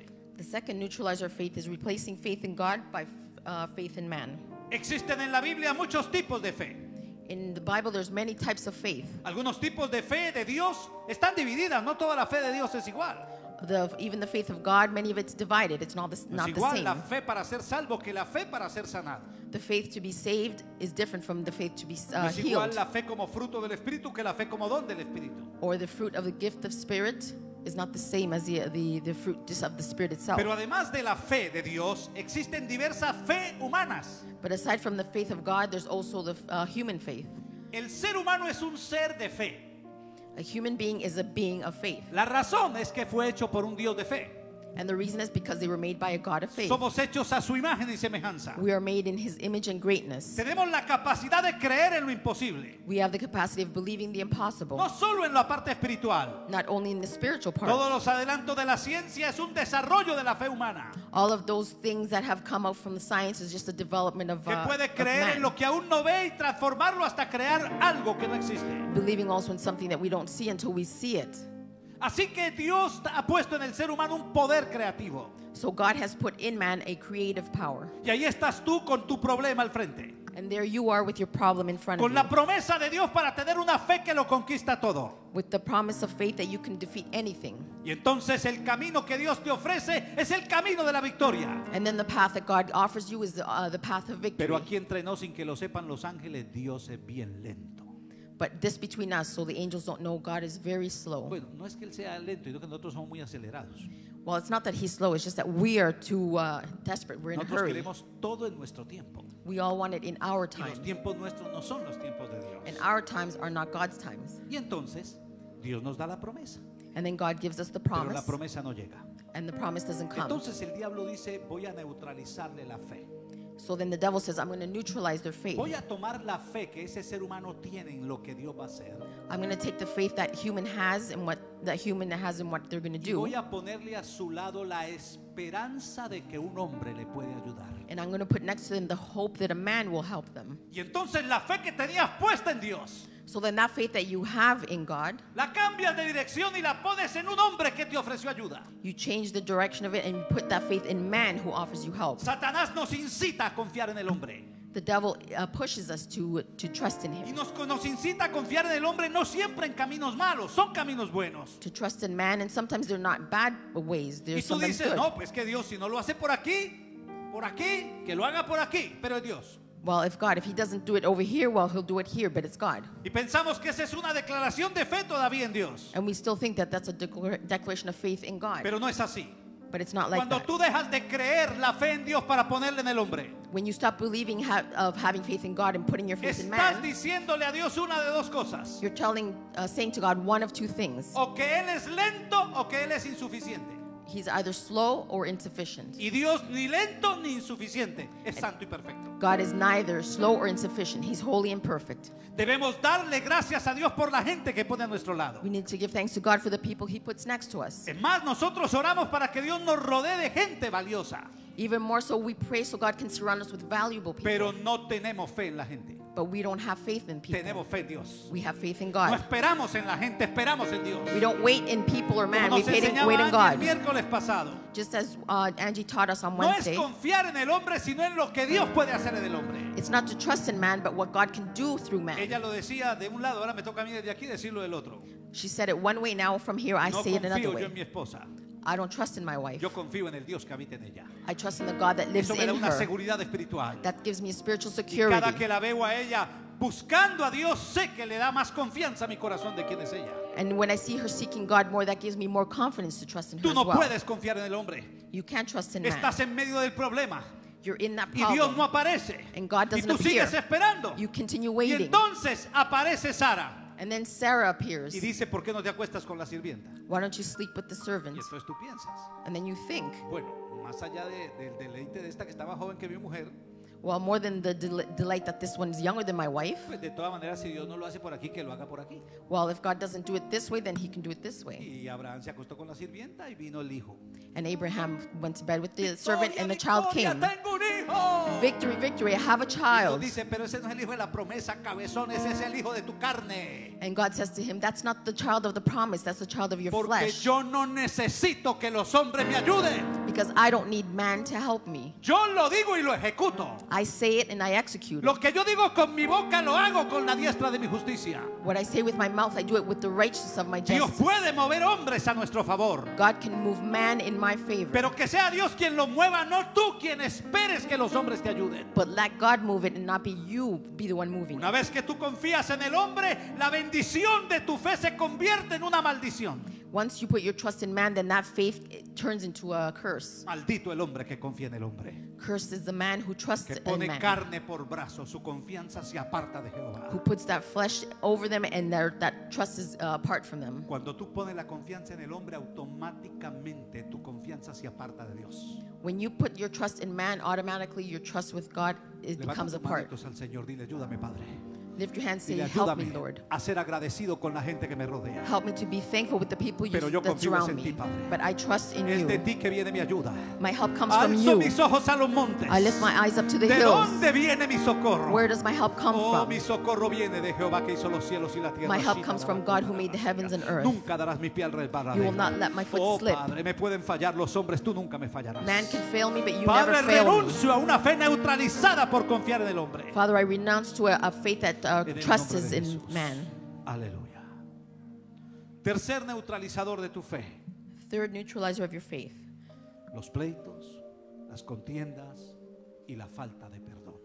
The second neutralizer of faith is replacing faith in God by uh, faith in man. Existen en la Biblia muchos tipos de fe. In the Bible, there's many types of faith. Algunos tipos de fe de Dios están divididas. No toda la fe de Dios es igual. The, even the faith of God, many of it's divided. It's not the, No not es the igual same. la fe para ser salvo que la fe para ser sanado. The faith to be saved is different from the faith to be No uh, es igual healed. la fe como fruto del Espíritu que la fe como don del Espíritu. Or the fruit of the gift of Spirit is not the same as the, the, the fruit just of the Spirit itself. Pero además de la fe de Dios, existen diversas fe humanas. But aside from the faith of God, there's also the uh, human faith. El ser humano es un ser de fe. A human being is a being of faith. La razón es que fue hecho por un Dios de fe. And the reason is because they were made by a God of faith. Somos hechos a su imagen y semejanza. We are made in His image and greatness. Tenemos la capacidad de creer en lo imposible. We have the capacity of believing the impossible, No solo en la parte espiritual. not only in the spiritual Todos part. los adelantos de la ciencia es un desarrollo de la fe humana. All of those things that have come out from the science is just a development of, Que uh, puede of creer en man. lo que aún no ve y transformarlo hasta crear algo que no existe. Believing also in something that we don't see until we see it. Así que Dios ha puesto en el ser humano un poder creativo. So God has put in man a creative power. Y ahí estás tú con tu problema al frente. And there you are with your problem in front of Con la you. promesa de Dios para tener una fe que lo conquista todo. With the promise of faith that you can defeat anything. Y entonces el camino que Dios te ofrece es el camino de la victoria. And then the path that God offers you is the, uh, the path of victory. Pero aquí entre nos, sin que lo sepan los ángeles, Dios es bien lento. But this between us, so the angels don't know, God is very slow. Bueno, no es que Él sea lento, sino que nosotros somos muy acelerados. Well, it's not that He's slow, it's just that we are too uh, desperate. We're in a Nosotros hurry. queremos todo en nuestro tiempo. We all want it in our Y los time. tiempos nuestros no son los tiempos de Dios. And our times are not God's times. Y entonces, Dios nos da la promesa. And then God gives us the Pero la promise, promesa no llega. and the promise doesn't come. Entonces el diablo dice, voy a neutralizarle la fe. So then the devil says, I'm going to neutralize their faith. Voy a tomar la fe que ese ser humano tiene en lo que Dios va a hacer. I'm going to take the faith that human has and what that human has and what they're going to Y do. voy a ponerle a su lado la esperanza de que un hombre le puede ayudar. And I'm going to put next to them the hope that a man will help them. Y entonces la fe que tenías puesta en Dios, So then that faith that you have in God, la cambias de dirección y la pones en un hombre que te ofreció ayuda. you change the direction of it and you put that faith in man who offers you help. Satanás nos incita a confiar en el hombre. The devil uh, pushes us to, to trust in Y him, nos, nos incita a confiar en el hombre no siempre en caminos malos, son caminos buenos. to trust in man, and sometimes they're not bad ways. Y They're tú sometimes dices, good. no, pues que Dios si no lo hace por aquí, por aquí, que lo haga por aquí, pero es Dios. Well, if God, if he doesn't do it over here, well, he'll do it here, but it's God. Y pensamos que esa es una declaración de fe todavía en Dios. And we still think that that's a declar- declaration of faith in God, Pero no es así. but it's not like Cuando that. tú dejas de creer la fe en Dios para ponerle en el hombre, When you stop believing ha- of having faith in God and putting your faith in estás man, diciéndole a Dios una de dos cosas. you're telling, uh, saying to God one of two things. O que Él es lento o que Él es insuficiente. He's either slow or insufficient. Y Dios ni lento ni insuficiente, es santo y perfecto. God is neither slow or insufficient. He's holy and perfect. Debemos darle gracias a Dios por la gente que pone a nuestro lado. We need to give thanks to God for the people he puts next to us. Es más, nosotros oramos para que Dios nos rodee de gente valiosa. Even more so, we pray so God can surround us with valuable people. Pero no tenemos fe en la gente. But we don't have faith in people. Tenemos fe en Dios. We have faith in No God. esperamos en la gente, esperamos en Dios. We don't wait in people or man. Como We nos wait in, enseñaba wait in Angie el God. miércoles pasado. Just as uh, Angie taught us on No es Wednesday, confiar en el hombre, sino en lo que Dios puede hacer en el hombre. it's not to trust in man, but what God can do through man. Ella lo decía de un lado, ahora me toca a mí desde aquí decirlo del otro. She said it one way, now from here I No say it another confío yo way. en mi esposa. I don't trust in my wife. Yo confío en el Dios que habita en ella. I trust in the God that lives Eso me da in una her. seguridad espiritual. That gives me a spiritual Y cada security. que la veo a ella buscando a Dios, sé que le da más confianza a mi corazón de quién es ella. And when I see her seeking God more, that gives me more confidence to trust in her Tú as no well. puedes confiar en el hombre. You can't trust in man. Estás en medio del problema You're in that y Dios problem. no aparece. And God Y doesn't tú appear. sigues esperando. You continue Y waiting. entonces aparece Sara And then Sarah appears. y dice, ¿por qué no te acuestas con la sirvienta? Why don't you sleep with the Y servants? entonces tú piensas, And then you think, bueno, más allá de- del deleite de esta que estaba joven que mi mujer, well, more than the del- delight that this one's younger than my wife, pues de todas maneras si Dios no lo hace por aquí, que lo haga por aquí. well, if God doesn't do it this way, then he can do it this way. Y Abraham se acostó con la sirvienta y vino el hijo. And Abraham went to bed with the servant, Victoria, and the child Victoria, came. tengo un hijo. Victory, victory, I have a Dios child. dice, pero ese no es el hijo de la promesa, cabezón, ese es el hijo de tu carne. And God says to him, that's not the child of the promise, that's the child of your Porque flesh. yo no necesito que los hombres me ayuden. because I don't need man to help me. Yo lo digo y lo ejecuto. I say it and I execute Lo it. que yo digo con mi boca lo hago con la diestra de mi justicia. What I say with my mouth, I do it with the righteousness of my Dios justice. puede mover hombres a nuestro favor, God can move man in my favor. pero que sea Dios quien lo mueva, no tú quien esperes que los hombres te ayuden. But let God move it and not be you be the one moving Una it. vez que tú confías en el hombre, la bendición de tu fe se convierte en una maldición. Once you put your trust in man, then that faith it turns into a curse. Maldito el hombre que confía en el hombre, Cursed is the man who trusts que in pone man, carne por brazo, su confianza se aparta de Jehová. who puts that flesh over them and their, that trust is uh, apart from them. Cuando tú pones la confianza en el hombre, automáticamente tu confianza se aparta de Dios. When you put your trust in man, automatically your trust with God it Levanta becomes tus apart. manitos al Señor, dile, ayúdame, Padre. Lift your hands, say, Dile, help me, ayúdame Lord. a ser agradecido con la gente que me rodea. Help me to be thankful with the people you, Pero yo that confío surround en me. ti, Padre. But I trust in Es de you. ti que viene mi ayuda. My help comes from Alzo you. mis ojos a los montes. I lift my eyes up to the ¿De hills. dónde viene mi socorro? Where does my help come Oh, from? mi socorro viene de Jehová que hizo los cielos y la tierra. My help comes from God who made the heavens and earth. Nunca darás mi pie al resbaladero. You will not let my foot Oh, slip. Padre, me pueden fallar los hombres, tú nunca me fallarás. Man can fail me, but you Padre, never fail me. renuncio a una fe neutralizada por confiar en el hombre. Father, I renounce to a, a faith that uh, En el trusts nombre is de in Jesús. man. Aleluya. Tercer neutralizador de tu fe: Third neutralizer of your faith. los pleitos, las contiendas y la falta de perdón.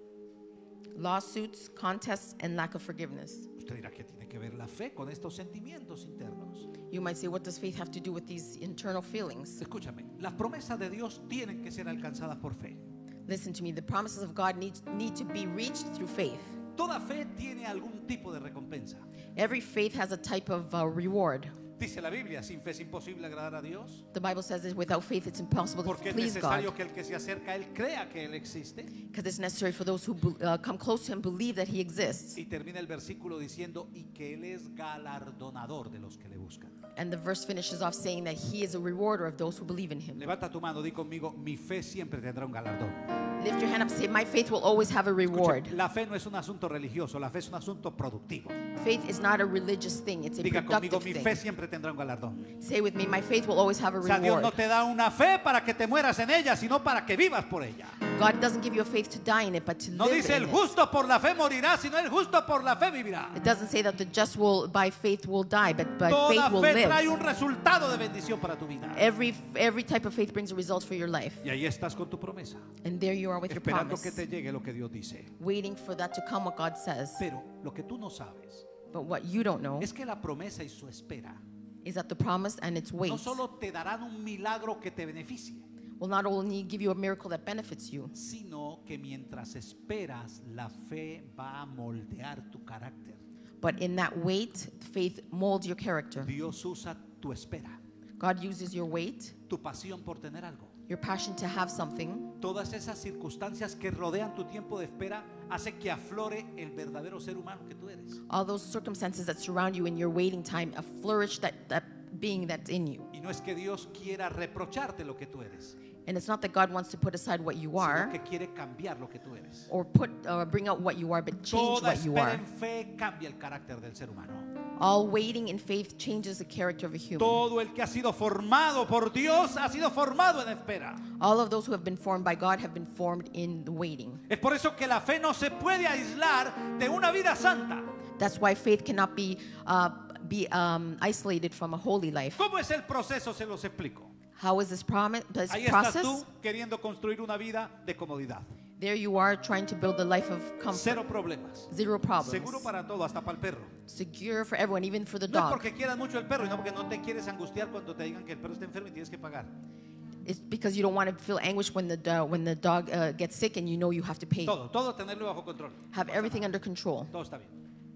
Lawsuits, contests, and lack of forgiveness. Usted dirá, ¿qué tiene que ver la fe con estos sentimientos internos? You might say, what does faith have to do with these internal feelings? Escúchame, las promesas de Dios tienen que ser alcanzadas por fe. Listen to me. The promises of God need, need to be reached through faith. Toda fe tiene algún tipo de recompensa. Every faith has a type of uh, reward. Dice la Biblia, sin fe es imposible agradar a Dios, The Bible says that without faith it's impossible to porque es please necesario God. que el que se acerca a Él crea que Él existe. Because it's necessary for those who be- uh, come close to Him believe that He exists. Y termina el versículo diciendo, y que Él es galardonador de los que le buscan. And the verse finishes off saying that He is a rewarder of those who believe in Him. Levanta tu mano, di conmigo, mi fe siempre tendrá un galardón. Lift your hand up and say, my faith will always have a reward. Escucha, la fe no es un asunto religioso, la fe es un asunto productivo. Faith is not a religious thing, it's a Diga conmigo, productive mi thing. fe siempre tendrá un galardón. Say with me, my faith will always have a O sea, Dios reward. no te da una fe para que te mueras en ella, sino para que vivas por ella. God doesn't give you a faith to die in it, but to No live dice el in it. justo por la fe morirá, sino el justo por la fe vivirá. It doesn't say that the just will, by faith will die, but by Toda faith will fe trae live. un resultado de bendición para tu vida. Every, every type of faith brings a result for your life. Y ahí estás con tu promesa, And there you are with your esperando promise, que te llegue lo que Dios dice. waiting for that to come, what God says. Pero lo que tú no sabes But what you don't know es que la promesa y su espera is that the promise and its weight no solo te darán un milagro que te beneficie, will not only give you a miracle that benefits you, sino que mientras esperas, la fe va a moldear tu carácter. but in that wait, faith molds your character. Dios usa tu espera, God uses your wait, tu pasión por tener algo. your passion to have something, Todas esas circunstancias que rodean tu tiempo de espera hace que aflore el verdadero ser humano que tú eres. all those circumstances that surround you in your waiting time, a flourish that, that being that's in you. Y no es que Dios quiera reprocharte lo que tú eres, And it's not that God wants to put aside what you are sino que quiere cambiar lo que tú eres. or put or bring out what you are, but change Toda what you espera are. en fe cambia el carácter del ser humano. All waiting in faith changes the character of a human. Todo el que ha sido formado por Dios ha sido formado en espera. All of those who have been formed by God have been formed in the waiting. Es por eso que la fe no se puede aislar de una vida santa. That's why faith cannot be uh, be um, isolated from a holy life. ¿Cómo es el proceso? Se los explico. How is this, promise, this Ahí estás process? tú queriendo construir una vida de comodidad. There you are trying to build a life of comfort. Cero problemas. Zero problems. Seguro para todo, hasta para el perro. Secure for everyone, even for the No es dog. porque quieras mucho el perro, sino porque no te quieres angustiar cuando te digan que el perro está enfermo y tienes que pagar. It's because you don't want to feel anguish when the dog, when the dog uh, gets sick and you know you have to pay. Todo, todo tenerlo bajo control. Have everything under control. Todo está bien.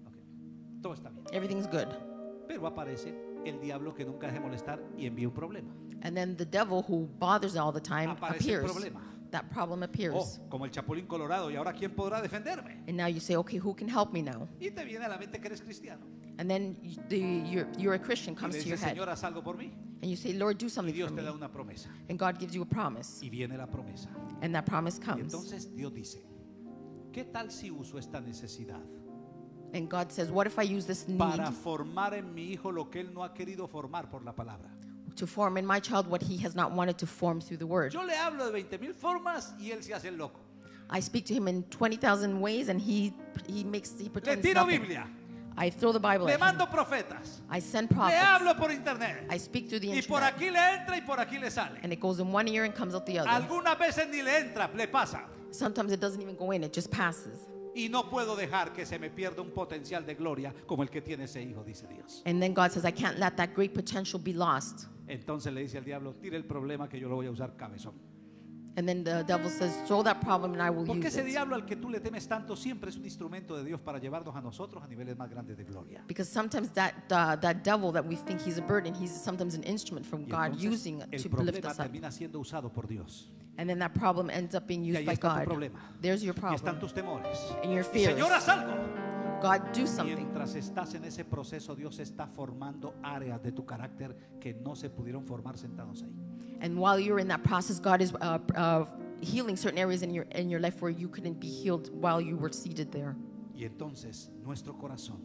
Ok. Todo está bien. Everything's good. Pero aparece el diablo que nunca deje molestar y envía un problema. And then the devil who bothers all the time Aparece el appears. problema. That problem appears. Oh, como el chapulín colorado. ¿Y ahora quién podrá defenderme? And now you say, okay, who can help me now? Y te viene a la mente que eres cristiano. And then you- the, you're, you're a Christian Y comes le to your dices, head. Señor, haz algo por mí. And you say, Lord, do Y something Dios for te me. da una promesa. And God gives you a promise. Y viene la promesa. And that promise Y comes. entonces Dios dice, ¿qué tal si uso esta necesidad And God says, what if I use this need para formar en mi hijo lo que él no ha querido formar por la palabra? to to form in my child what he has not wanted to form through the word. Yo le hablo de veinte mil formas y él se hace el loco. I speak to him in twenty thousand ways and he he makes he Le pretends tiro nothing. Biblia, I throw the Bible le at him. mando profetas, I send le prophets. hablo por internet I speak through the y por internet. aquí le entra y por aquí le sale. And it goes in one ear and comes out the other. Algunas veces ni le entra, le pasa. Sometimes it doesn't even go in, it just passes. Y no puedo dejar que se me pierda un potencial de gloria como el que tiene ese hijo, dice Dios. And then God says, I can't let that great potential be lost. Entonces le dice al diablo, tire el problema que yo lo voy a usar cabezón. And then the devil says, throw that problem and I will Porque use ese it. diablo al que tú le temes tanto siempre es un instrumento de Dios para llevarnos a nosotros a niveles más grandes de gloria. Because sometimes that uh, that devil that we think he's a burden, he's sometimes an instrument from Y God entonces using it el to lift problema us up. termina siendo usado por Dios. And then that problem ends up being Y used ahí by está tu God. problema. There's your Y están problem. tus temores. And your Y fears. Señor, haz algo. God, do something. Mientras estás en ese proceso, Dios está formando áreas de tu carácter que no se pudieron formar sentados ahí. And while you're in that process, God is uh, uh, healing certain areas in your in your life where you couldn't be healed while you were seated there. Y entonces nuestro corazón,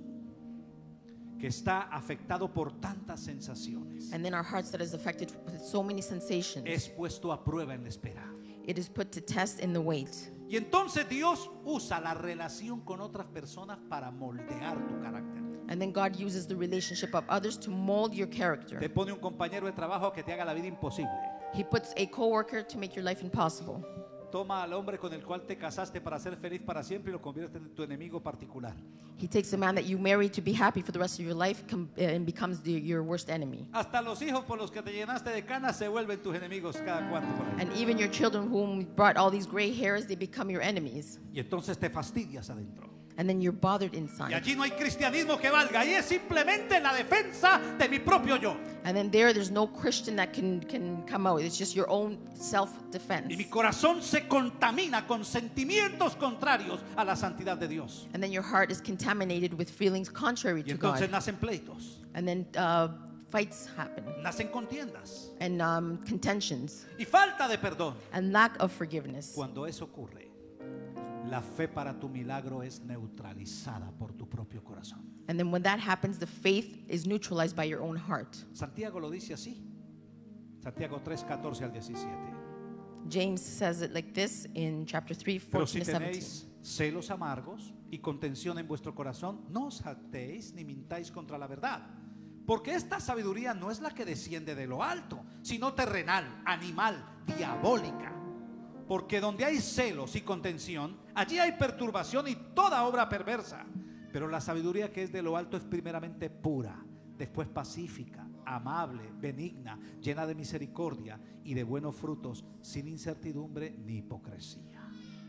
que está afectado por tantas sensaciones, And then our hearts that is affected with so many sensations, es puesto a prueba en la espera. it is put to test in the wait. Y entonces Dios usa la relación con otras personas para moldear tu carácter. And then God uses the relationship of others to mold your character. Te pone un compañero de trabajo que te haga la vida imposible. He puts a coworker to make your life impossible. Toma al hombre con el cual te casaste para ser feliz para siempre y lo convierte en tu enemigo particular. He takes a man that you married to be happy for the rest of your life com- uh, and becomes the, your worst enemy. Hasta los hijos por los que te llenaste de canas se vuelven tus enemigos cada cuanto por ahí. And even your children whom brought all these gray hairs, they become your enemies. Y entonces te fastidias adentro. And then you're bothered Y inside. allí no hay cristianismo que valga. Ahí es simplemente la defensa de mi propio yo. And then there, there's no Christian that can, can come out. It's just your own self-defense. Y mi corazón se contamina con sentimientos contrarios a la santidad de Dios. And then your heart is contaminated with feelings contrary Y to entonces God. nacen pleitos, And then uh, fights happen. nacen contiendas And um, contentions. y falta de perdón. And lack of forgiveness. Cuando eso ocurre, la fe para tu milagro es neutralizada por tu propio corazón. And then when that happens, the faith is neutralized by your own heart. Santiago lo dice así. Santiago tres, catorce al diecisiete. James says it like this in chapter three, Pero si fourteen to seventeen. tenéis celos amargos y contención en vuestro corazón, no os jactéis ni mintáis contra la verdad. Porque esta sabiduría no es la que desciende de lo alto, sino terrenal, animal, diabólica. Porque donde hay celos y contención, allí hay perturbación y toda obra perversa. Pero la sabiduría que es de lo alto es primeramente pura, después pacífica, amable, benigna, llena de misericordia y de buenos frutos, sin incertidumbre ni hipocresía.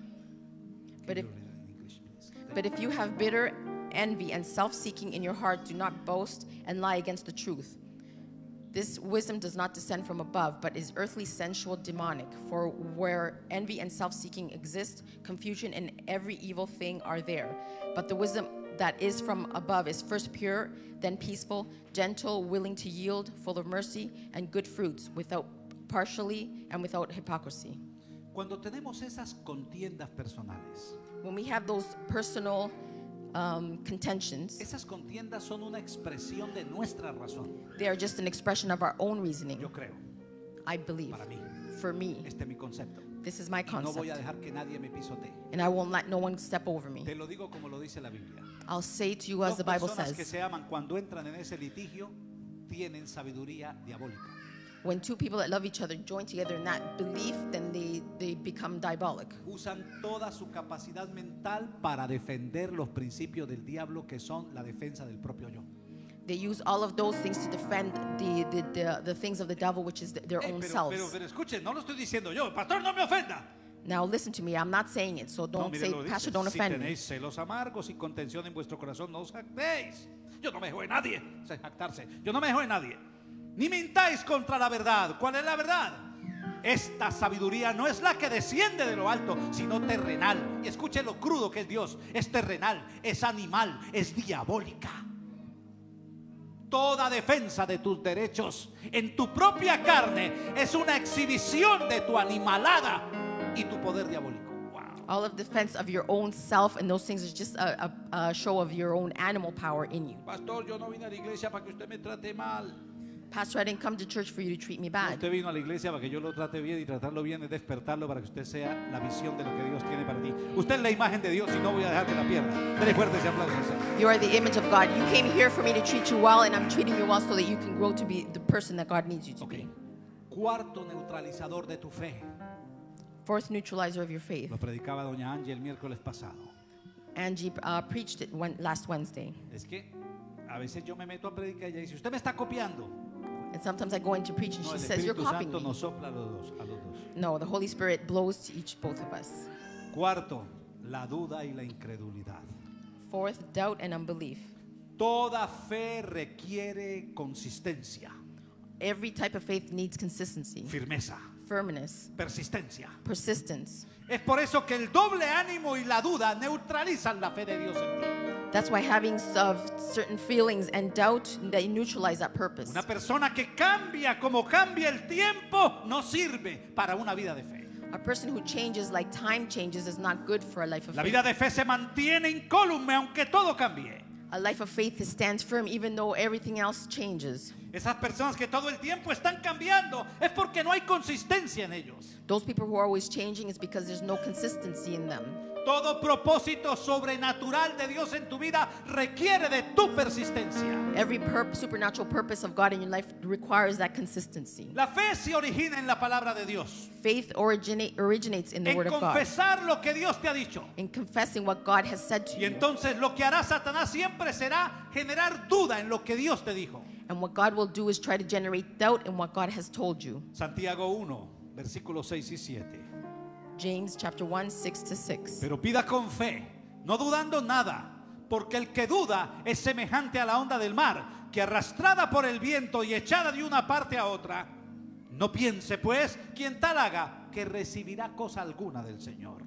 But if- Can you read it in English, please? But if you have bitter envy and self-seeking in your heart, do not boast and lie against the truth. This wisdom does not descend from above, but is earthly, sensual, demonic. For where envy and self-seeking exist, confusion and every evil thing are there. But the wisdom that is from above is first pure, then peaceful, gentle, willing to yield, full of mercy and good fruits, without partially and without hypocrisy. Cuando tenemos esas contiendas personales, When we have those personal um, contentions, esas contiendas son una expresión de nuestra razón. they are just an expression of our own reasoning, Yo creo, I believe. para mí, For me, este es mi concepto. this is my Y no voy a concept. dejar que nadie me pisotee. And I won't let no one step over me. Te lo digo como lo dice la Biblia. I'll say to you as Dos the Bible personas que says, se aman cuando entran en ese litigio tienen sabiduría diabólica. when two people that love each other join together in that belief, then they, they become diabolic. Usan toda su capacidad mental para defender los principios del diablo que son la defensa del propio yo. They use all of those things to defend the, the, the, the things of the devil, which is th- their Eh, own pero, selves. pero, pero escuchen, no lo estoy diciendo yo, pastor, no me ofenda. Now listen to me, I'm not saying it, so No, don't mire, say, lo dice, Pastor, don't si offend me. tenéis celos amargos y contención en vuestro corazón, no os jactéis. Yo no me dejo de nadie, o sea, jactarse. Yo no me dejo de nadie. Ni mintáis contra la verdad. ¿Cuál es la verdad? Esta sabiduría no es la que desciende de lo alto, sino terrenal. Y escuchen lo crudo que es Dios. Es terrenal, es animal, es diabólica. Toda defensa de tus derechos en tu propia carne es una exhibición de tu animalada y tu poder diabólico. Wow. All of defense of your own self and those things is just a, a, a show of your own animal power in you. Pastor, yo no vine a la iglesia para que usted me trate mal. Pastor, I didn't come to church for you to treat me bad. Usted vino a la iglesia para que yo lo trate bien, y tratarlo bien es despertarlo para que usted sea la visión de lo que Dios tiene para ti. Usted es la imagen de Dios y no voy a dejar que la pierda. Dele fuerte ese aplauso. You are the image of God. You came here for me to treat you well, and I'm treating you well so that you can grow to be the person that God needs you to Okay. be. Cuarto neutralizador de tu fe. Fourth neutralizer of your faith. Lo predicaba doña Angie el miércoles pasado. Angie uh, preached it one, last Wednesday. Es que a veces yo me meto a predicar y ella dice, usted me está copiando. And sometimes I go in to preach and No, she el says, you're Espíritu copying Santo me. nos sopla a los dos, a los dos. No, the Holy Spirit blows to each, both of us. Cuarto, la duda y la incredulidad. Fourth, doubt and unbelief. Toda fe requiere consistencia, Every type of faith needs consistency, firmeza, firmness, persistencia. persistence. Es por eso que el doble ánimo y la duda neutralizan la fe de Dios en ti. That's why having of certain feelings and doubt, they neutralize that purpose. Una persona que cambia como cambia el tiempo no sirve para una vida de fe. A person who changes like time changes is not good for a life of La faith. vida de fe se mantiene incólume aunque todo cambie. A life of faith stands firm even though everything else changes. Esas personas que todo el tiempo están cambiando es porque no hay consistencia en ellos. Those people who are always changing is because there's no consistency in them. Todo propósito sobrenatural de Dios en tu vida requiere de tu persistencia. Every pur- supernatural purpose of God in your life requires that consistency. La fe se origina en la palabra de Dios, Faith originate, originates in the en Word of God, confesar lo que Dios te ha dicho. in confessing what God has said to Y you. entonces lo que hará Satanás siempre será generar duda en lo que Dios te dijo. And what God will do is try to generate doubt in what God has told you. Santiago uno, versículos seis y siete. James chapter one, six to six. Pero pida con fe, no dudando nada, porque el que duda es semejante a la onda del mar, que arrastrada por el viento y echada de una parte a otra. No piense pues quien tal haga que recibirá cosa alguna del Señor.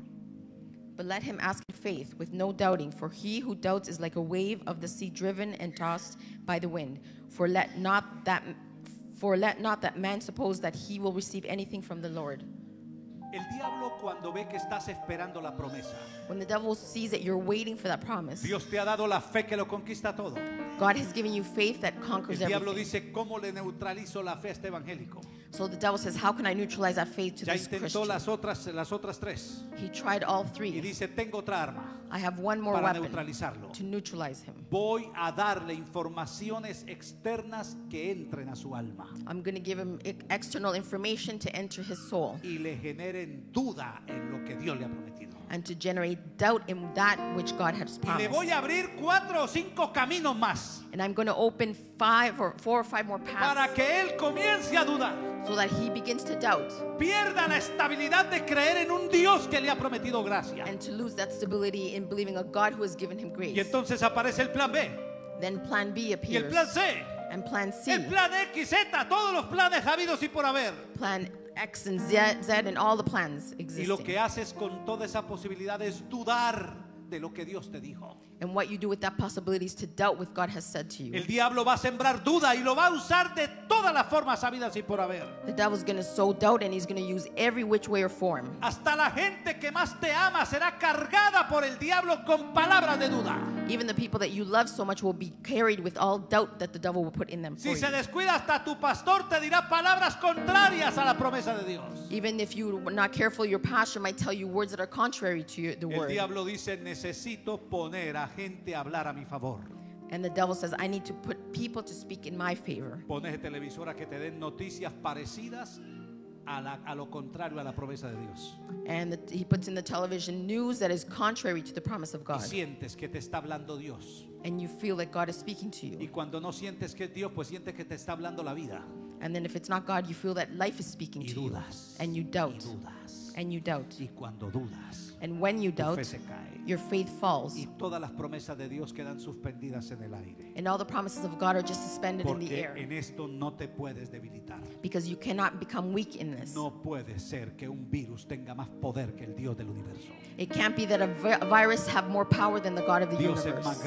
But let him ask in faith with no doubting, for he who doubts is like a wave of the sea driven and tossed by the wind. For let not that for let not that man suppose that he will receive anything from the Lord. El diablo, cuando ve que estás esperando la promesa, When the devil sees that you're waiting for that promise, Dios te ha dado la fe que lo conquista todo. God has given you faith that El conquers diablo everything. dice, ¿cómo le neutralizo la fe a este evangélico? So the devil says, how can I neutralize that faith to Ya this intentó Christian? las otras, las otras tres He tried all y three. dice, tengo otra arma I have one more para weapon neutralizarlo. to neutralize him. Voy a darle informaciones externas que entren a su alma I'm going to give him e- external information to enter his soul y le generen duda en lo que Dios le ha prometido. and to generate doubt in that which God has Y le promised. voy a abrir cuatro o cinco caminos más And I'm going to open five or four or five more para paths que él comience a dudar. so that he begins to doubt Pierda la estabilidad de creer en un Dios que le ha prometido gracia. and to lose that stability in believing a God who has given him Y grace. entonces aparece el plan B Then plan B y el appears plan C, and plan C, el plan X, Z, todos los planes habidos y por haber. plan X and Z, Z and all the plans Y lo que existing. haces con toda esa posibilidad es dudar de lo que Dios te dijo. And what you do with that possibility is to doubt what God has said to you. El diablo va a sembrar duda y lo va a usar de todas las formas habidas y por haber. The devil's going to sow doubt and he's going to use every which way or form. Hasta la gente que más te ama será cargada por el diablo con palabras de duda. Even the people that you love so much will be carried with all doubt that the devil will put in them for Si se you. descuida, hasta tu pastor te dirá palabras contrarias a la promesa de Dios. Even if you're not careful, your pastor might tell you words that are contrary to your, the El word. diablo dice, necesito poner a gente a hablar a mi favor. And the devil says, I need to put people to speak in my favor. Pones televisora que te den noticias parecidas a, la- a lo contrario a la promesa de Dios. And the, he puts in the television news that is contrary to the promise of Y God. sientes que te está hablando Dios. And you feel that God is speaking to Y you. cuando no sientes que es Dios, pues sientes que te está hablando la vida. And then if it's not God, you feel that life is speaking Y to you. dudas. And you Y doubt. dudas. And you doubt. Y cuando dudas, And when you tu doubt, fe se cae. your faith falls. Y todas las promesas de Dios quedan suspendidas en el aire. And all the promises of God are just suspended in the Porque air. en esto no te puedes debilitar. Because you cannot become weak in this. No puede ser que un virus tenga más poder que el Dios del universo. It can't be that a vi- virus have more power than the God of the Dios es más universe. grande que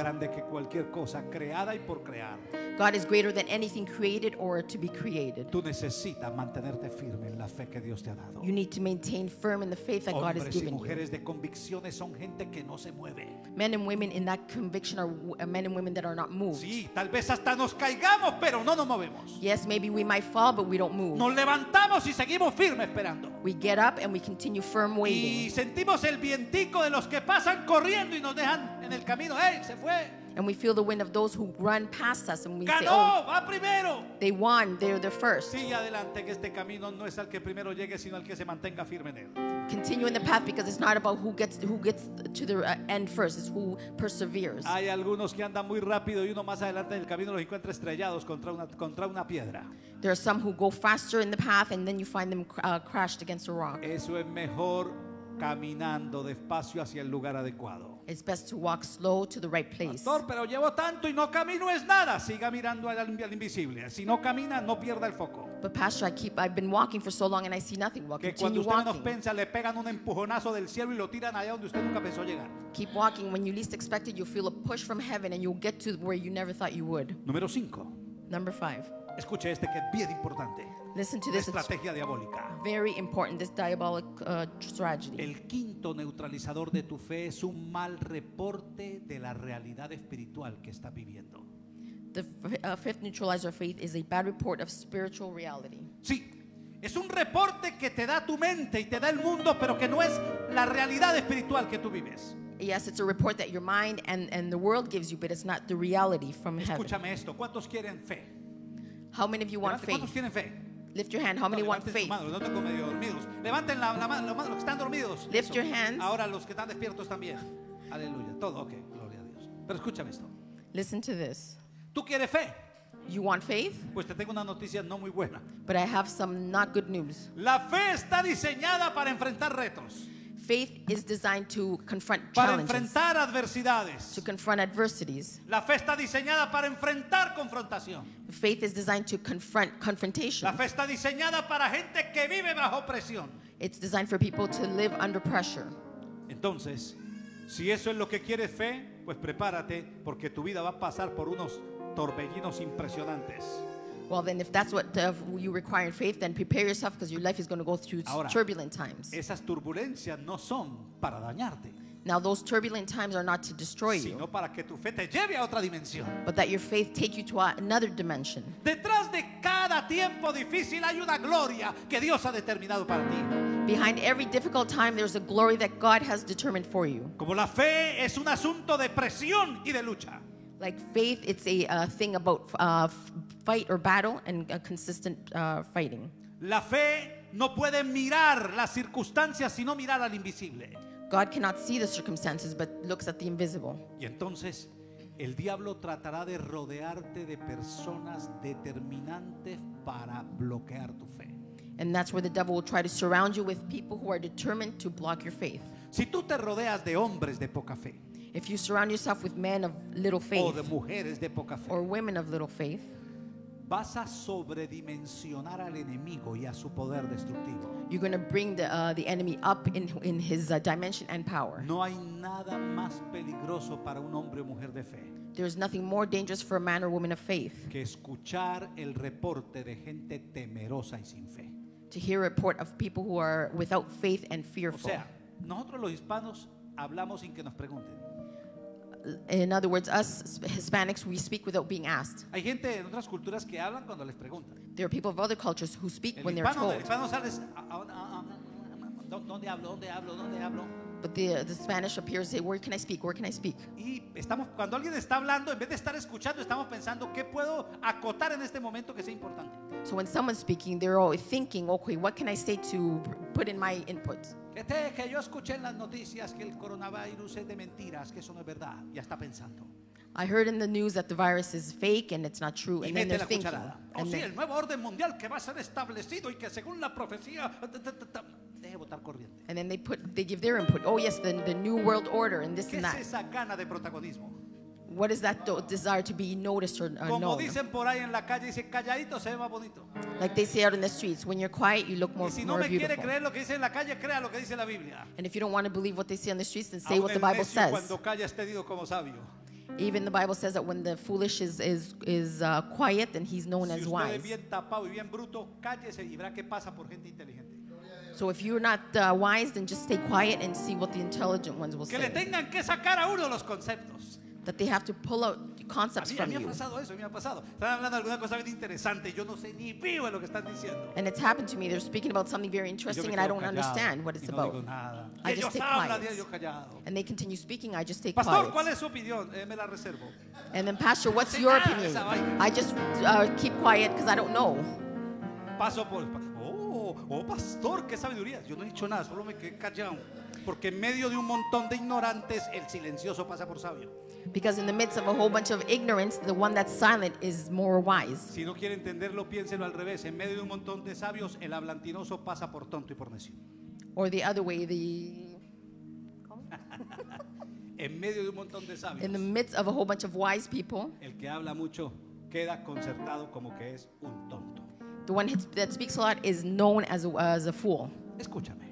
cualquier cosa creada y por crear. God is greater than anything created or to be created. Tú necesitas mantenerte firme en la fe que Dios te ha dado. You need to maintain firm in the faith that God has Hombres y given you. mujeres de convicciones son gente que no se mueve. Men and women in that conviction are w- uh, men and women that are not moved. Sí, tal vez hasta nos caigamos, pero no nos movemos. Yes, maybe we might fall, but we don't move. Nos levantamos y seguimos firmes esperando. We get up and we continue firm Y waiting. sentimos el vientico de los que pasan corriendo y nos dejan en el camino. ¡Ey, se fue! And we feel the wind of those who run past us, and we say, ¡Ganó! oh, ¡Va primero! they won, they're the first. Sigue adelante, que este camino no es al que primero llegue, sino al que se mantenga firme en él. Continue in the path, because it's not about who gets who gets to the uh, end first, it's who perseveres. Hay algunos que andan muy rápido y uno más adelante en el camino los encuentra estrellados contra una, contra una piedra. There are some who go faster in the path, and then you find them uh, crashed against a rock. Eso es mejor caminando despacio hacia el lugar adecuado. It's best to walk slow to the right place. Pastor, pero llevo tanto y no camino es nada. Siga mirando al, al invisible. Si no camina, no pierda el foco. But Pastor, I keep I've been walking for so long and I see nothing. Well, Que continue cuando usted menos walking. piensa, le pegan un empujonazo del cielo y lo tiran allá donde usted nunca pensó llegar. Keep walking. When you least expect it, you'll feel a push from heaven and you'll get to where you never thought you would. Número cinco. Number five. Escuche este que es bien importante. Listen to La this. It's estrategia diabólica. very important, this diabolic uh, tragedy. El quinto neutralizador de tu fe es un mal reporte de la realidad espiritual que estás viviendo. The f- uh, fifth neutralizer of faith is a bad report of spiritual reality. Sí, es un reporte que te da tu mente y te da el mundo, pero que no es la realidad espiritual que tú vives. Yes, it's a report that your mind and, and the world gives you, but it's not the reality from heaven. Escúchame esto, ¿cuántos quieren fe? How many of you want Levante, ¿cuántos faith? quieren fe? Lift your hand. How many No, want levanten sus faith? manos, no tengo medio dormidos. Levanten la, la mano, los que están dormidos. Lift your hands. Ahora los que están despiertos también. Aleluya, todo, ok, gloria a Dios. Pero escúchame esto. Listen to this. ¿Tú quieres fe? You want faith? Pues te tengo una noticia no muy buena. But I have some not good news. La fe está diseñada para enfrentar retos, Faith is designed to confront para challenges, enfrentar adversidades. to confront adversities. La fe está diseñada para enfrentar confrontación. Faith is designed to confront confrontation. La fe está diseñada para gente que vive bajo presión. It's designed for people to live under pressure. Entonces, si eso es lo que quieres fe, pues prepárate porque tu vida va a pasar por unos torbellinos impresionantes. Well, then, if that's what uh, you require in faith, then prepare yourself because your life is going to go through Ahora, turbulent times. Esas turbulencias no son para dañarte, Now, those turbulent times are not to destroy sino you, para que tu fe te lleve a otra dimensión. but that your faith take you to a- another dimension. Detrás de cada tiempo difícil hay una gloria que Dios ha determinado para ti. Behind every difficult time, there's a glory that God has determined for you. Como la fe es un asunto de presión y de lucha. Like faith, it's a uh, thing about uh, f- fight or battle and uh, consistent uh, fighting. La fe no puede mirar las circunstancias sino mirar al invisible. God cannot see the circumstances, but looks at the invisible. Y entonces el diablo tratará de rodearte de personas determinantes para bloquear tu fe. And that's where the devil will try to surround you with people who are determined to block your faith. Si tú te rodeas de hombres de poca fe If you surround yourself with men of little o faith de mujeres de poca fe, or women of little faith, vas a sobredimensionar al enemigo y a su poder destructivo. you're going to bring the, uh, the enemy up in, in his uh, dimension and power. No hay nada más peligroso para un hombre o mujer de fe There's nothing more dangerous for a man or woman of faith que escuchar el reporte de gente temerosa y sin fe. to hear a report of people who are without faith and O fearful. sea, nosotros los hispanos hablamos sin que nos pregunten. In other words, us Hispanics, we speak without being asked. Hay gente en otras culturas que hablan cuando les preguntan. There are people of other cultures who speak El when they're hispano, el told. hispano sales, "Ah, ah, ah, ah, ah, ¿dónde hablo? ¿Dónde hablo? ¿Dónde hablo? But the, the Spanish appears to say, where can I speak? Where can I speak? Y estamos, cuando alguien está hablando, en vez de estar escuchando, estamos pensando, ¿qué puedo acotar en este momento que sea importante? So when someone's speaking, they're always thinking, okay, what can I say to put in my input? Este, que yo escuché en las noticias que el coronavirus es de mentiras, que eso no es verdad. Ya está pensando. I heard in the news that the virus is fake and it's not true. Y And then mete they're la thinking. cucharada. Oh, And sí, then- el nuevo orden mundial que va a ser establecido y que según la profecía... ta, ta, ta, ta, deje botar corriente. and then they put, they give their input. Oh yes, the, the new world order and this ¿Qué and es that. esa gana de protagonismo? What is that do- desire to be noticed or, or Como known? dicen por ahí en la calle, dice calladito se ve más bonito. Like they say out in the streets, when you're quiet, you look more, Y si no more me quiere beautiful. creer lo que dice en la calle, crea lo que dice la Biblia. And if you don't want to believe what they say on the streets, then say Aún what the el Bible necio says. cuando calla es tenido como sabio. Even the Bible says that when the foolish is is is uh, quiet, then he's known Si as usted es wise. bien tapado y bien bruto, cállese y verá qué pasa por gente inteligente. So if you're not uh, wise, then just stay quiet and see what the intelligent ones will Que le say. tengan que sacar a uno los conceptos. That they have to pull out A concepts mí, a from mí ha you. pasado eso, a mí me ha pasado. Están hablando de alguna cosa bien interesante, yo no sé ni vivo de lo que están diciendo. And it's happened to me. They're speaking about something very Y yo interesting, me and I quedo don't callado understand what it's y no digo about. nada. I Y just ellos stay hablan quiet. y yo callado. And they continue speaking, I just stay Pastor, ¿cuál quiet. es su opinión? Eh, me la reservo. And then, Pastor, what's sé your nada de opinion? esa vaina. I just uh, keep quiet because I don't know. Paso por... Oh, oh, pastor, qué sabiduría. Yo no he dicho nada, solo me quedé callado. Porque en medio de un montón de ignorantes, el silencioso pasa por sabio. Because in the midst of a whole bunch of ignorance, the one that's silent is more wise. Si no quiere entenderlo, piénselo al revés. En medio de un montón de sabios, el hablantinoso pasa por tonto y por necio. Or the other way, the En medio de un montón de sabios, in the midst of a whole bunch of wise people, el que habla mucho queda concertado como que es un tonto. the one that speaks a lot is known as a, as a fool. Escúchame.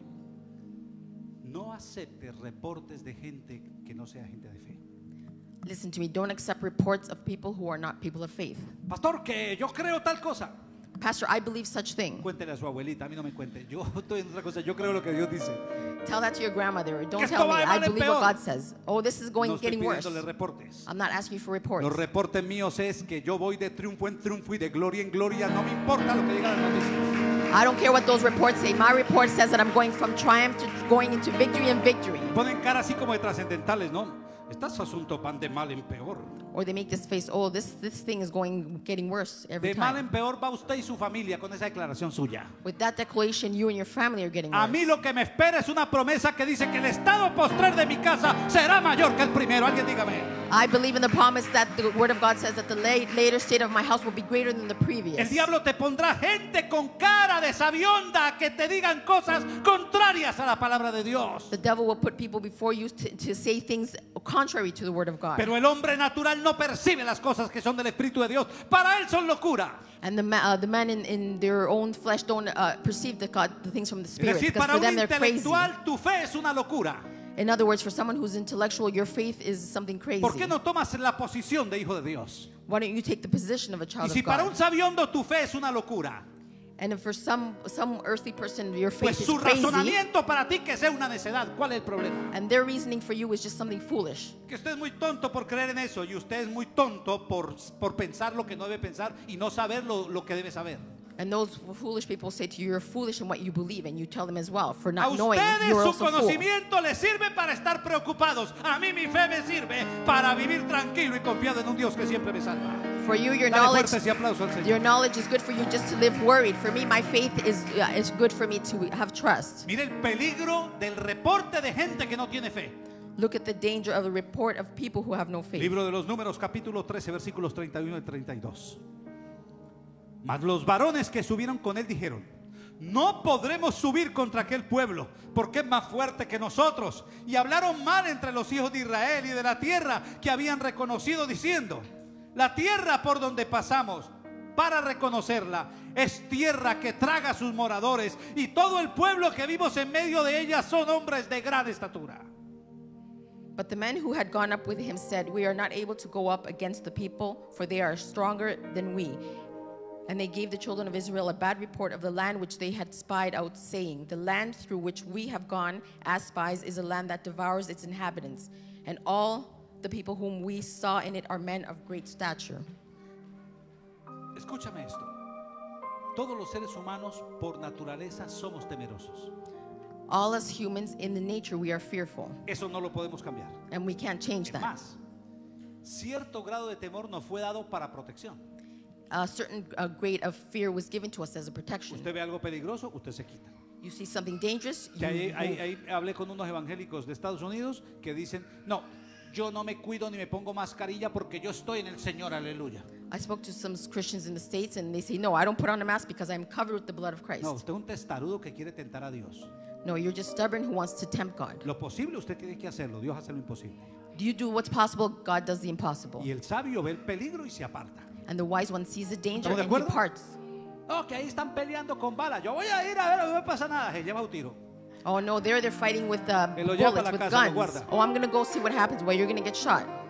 No aceptes reportes de gente que no sea gente de fe. Listen to me. Don't accept reports of people who are not people of faith. Pastor, que yo creo tal cosa. Pastor, I believe such thing. Cuéntele a su abuelita, a mí no me cuente. Yo estoy en otra cosa, yo creo lo que Dios dice. Tell that to your grandmother. Que Don't esto tell me. va de I mal en believe peor. what God says. Oh, this is going No estoy getting worse. pidiéndole reportes. I'm not asking you for reports. Los reportes míos es que yo voy de triunfo en triunfo y de gloria en gloria. No me importa lo que digan las noticias. I don't care what those reports say. My report says that I'm going from triumph to going into victory and victory. Ponen cara así como de trascendentales, ¿no? Estas asuntos van de mal en peor. Or they make this face, oh, this, this thing is going getting worse every De mal time. en peor va usted y su familia con esa declaración suya. With that declaration, you and your family are getting A worse. mí lo que me espera es una promesa que dice que el estado postrer de mi casa será mayor que el primero. Alguien dígame. I believe in the promise that the word of God says that the late, later state of my house will be greater than the El previous. diablo te pondrá gente con cara de sabionda que te digan cosas contrarias a la palabra de Dios. The devil will put people before you to, to say things contrary to the word of God. Pero el hombre natural no percibe las cosas que son del Espíritu de Dios. Para él son locura. And the, ma- uh, the men in, in their own flesh don't uh, perceive the, God, the things from the Es Spirit. decir, Because para for un them they're crazy. intelectual tu fe es una locura. In other words, for someone who's intellectual, your faith is something crazy. ¿Por qué no tomas la posición de hijo de Dios? Why don't you take the position of a Y child si of para God? un sabiondo tu fe es una locura, And if for some some earthly person your pues faith su is crazy, razonamiento para ti que sea una necedad. ¿Cuál es el problema? and their reasoning for you is just something foolish. Que usted es muy tonto por creer en eso y usted es muy tonto por, por pensar lo que no debe pensar y no saber lo, lo que debe saber. And those foolish people say to you, you're foolish in what you believe, and you tell them as well, for A not knowing ustedes you're su also a fool. conocimiento les sirve para estar preocupados. A mí mi fe me sirve para vivir tranquilo y confiado en un Dios que siempre me salva. For you, your Dale knowledge, fuerte ese aplauso al Señor. your knowledge is good for you just to live worried. For me, my faith is uh, is good for me to have trust. Mire el peligro del reporte de gente que no tiene fe. Look at the danger of the report of people who have no faith. Libro de los Números, capítulo trece, versículos treinta y uno y treinta y dos. Mas los varones que subieron con él dijeron: no podremos subir contra aquel pueblo, porque es más fuerte que nosotros. Y hablaron mal entre los hijos de Israel y de la tierra que habían reconocido, diciendo: la tierra por donde pasamos para reconocerla es tierra que traga a sus moradores, y todo el pueblo que vimos en medio de ella son hombres de gran estatura. But the men who had gone up with him said, we are not able to go up against the people, for they are stronger than we. And they gave the children of Israel a bad report of the land which they had spied out, saying, the land through which we have gone as spies is a land that devours its inhabitants, and all the people whom we saw in it are men of great stature. Escúchame esto. Todos los seres humanos por naturaleza somos temerosos. All as humans, in the nature, we are fearful, Eso no lo podemos cambiar. and we can't change Es that. más, cierto grado de temor nos fue dado para protección. A certain uh, grade of fear was given to us as a protection. Usted ve algo peligroso, usted se quita. You see something dangerous, Que you ahí, ahí- move. ahí hablé con unos evangélicos de Estados Unidos que dicen: no, yo no me cuido ni me pongo mascarilla porque yo estoy en el Señor, aleluya. I spoke to some Christians in the States, and they say, no, I don't put on a mask because I'm covered with the blood of Christ. No, usted es un testarudo que quiere tentar a Dios. No, you're just stubborn who wants to tempt God. Lo posible usted tiene que hacerlo, Dios hace lo imposible. Do you do what's possible? God does the impossible. Y el sabio ve el peligro y se aparta. And the wise one sees the danger ¿Estamos de and he acuerdo? parts. No, que ahí están peleando con balas. Yo voy a ir a ver, no me pasa nada. Se lleva un tiro. Oh no, there they're fighting with uh, Él lo lleva bullets, para la with casa, lo guns. guarda. Oh, I'm going to go see what happens. Well, you're going to get shot.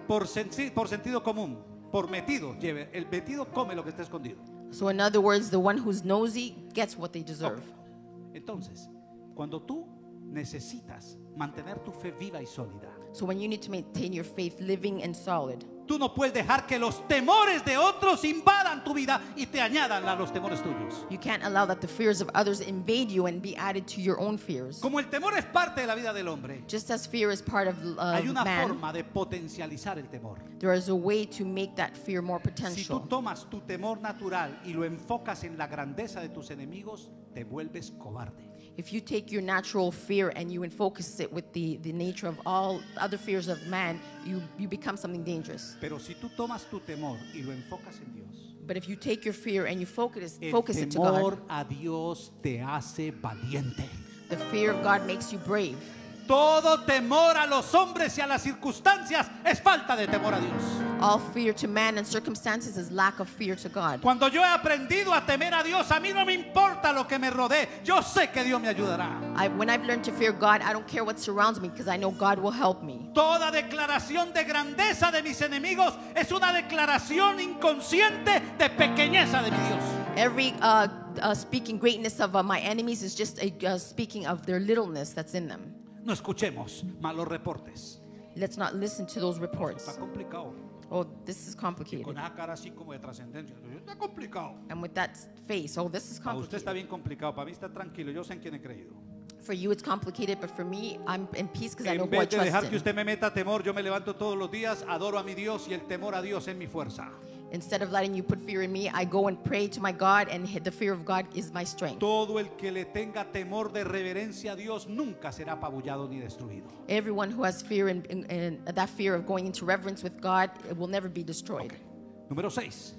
por, sensi- por sentido común, por metido, lleve. El metido come lo que está escondido. So in other words, the one who's nosy gets what they deserve. Ok. Entonces, cuando tú necesitas mantener tu fe viva y sólida, So when you need to maintain your faith living and solid, tú no puedes dejar que los temores de otros invadan tu vida y te añadan a los temores tuyos. you can't allow that the fears of others invade you and be added to your own fears. Como el temor es parte de la vida del hombre, Just as fear is part of uh, hay una man, forma de potencializar el temor. there is a way to make that fear more Si tú potential. tomas tu temor natural y lo enfocas en la grandeza de tus enemigos, te vuelves cobarde. If you take your natural fear and you focus it with the, the nature of all other fears of man, you, you become something dangerous. Pero si tú tomas tu temor y lo enfocas en Dios, But if you take your fear and you focus, el focus it to God, temor a Dios te hace valiente. the fear of God makes you brave. Todo temor a los hombres y a las circunstancias es falta de temor a Dios. All fear to man and circumstances is lack of fear to God. Cuando yo he aprendido a temer a Dios, a mí no me importa lo que me rodee. Yo sé que Dios me ayudará. I, when I've learned to fear God, I don't care what surrounds me because I know God will help me. Toda declaración de grandeza de mis enemigos es una declaración inconsciente de pequeñeza de mi Dios. Every uh, uh, speaking greatness of uh, my enemies is just a uh, speaking of their littleness that's in them. No escuchemos malos reportes. Let's not listen to those reports. Está complicado. Oh, this is complicated. Con esa cara así como de trascendencia. Está complicado. And with that face, oh, this is Para usted está complicated. bien complicado. Para mí está tranquilo. Yo sé en quién he creído. For you, it's complicated, but for me, I'm in peace because I know En who I vez de dejar trust que in. usted me meta temor, yo me levanto todos los días, adoro a mi Dios y el temor a Dios es mi fuerza. Instead of letting you put fear in me, I go and pray to my God, and the fear of God is my strength. Todo el que le tenga temor de reverencia a Dios nunca será apabullado ni destruido. Everyone who has fear and, and, and that fear of going into reverence with God, it will never be destroyed. Ok. Número seis.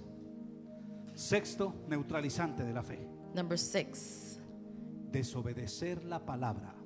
Sexto neutralizante de la fe. Number six, Desobedecer la palabra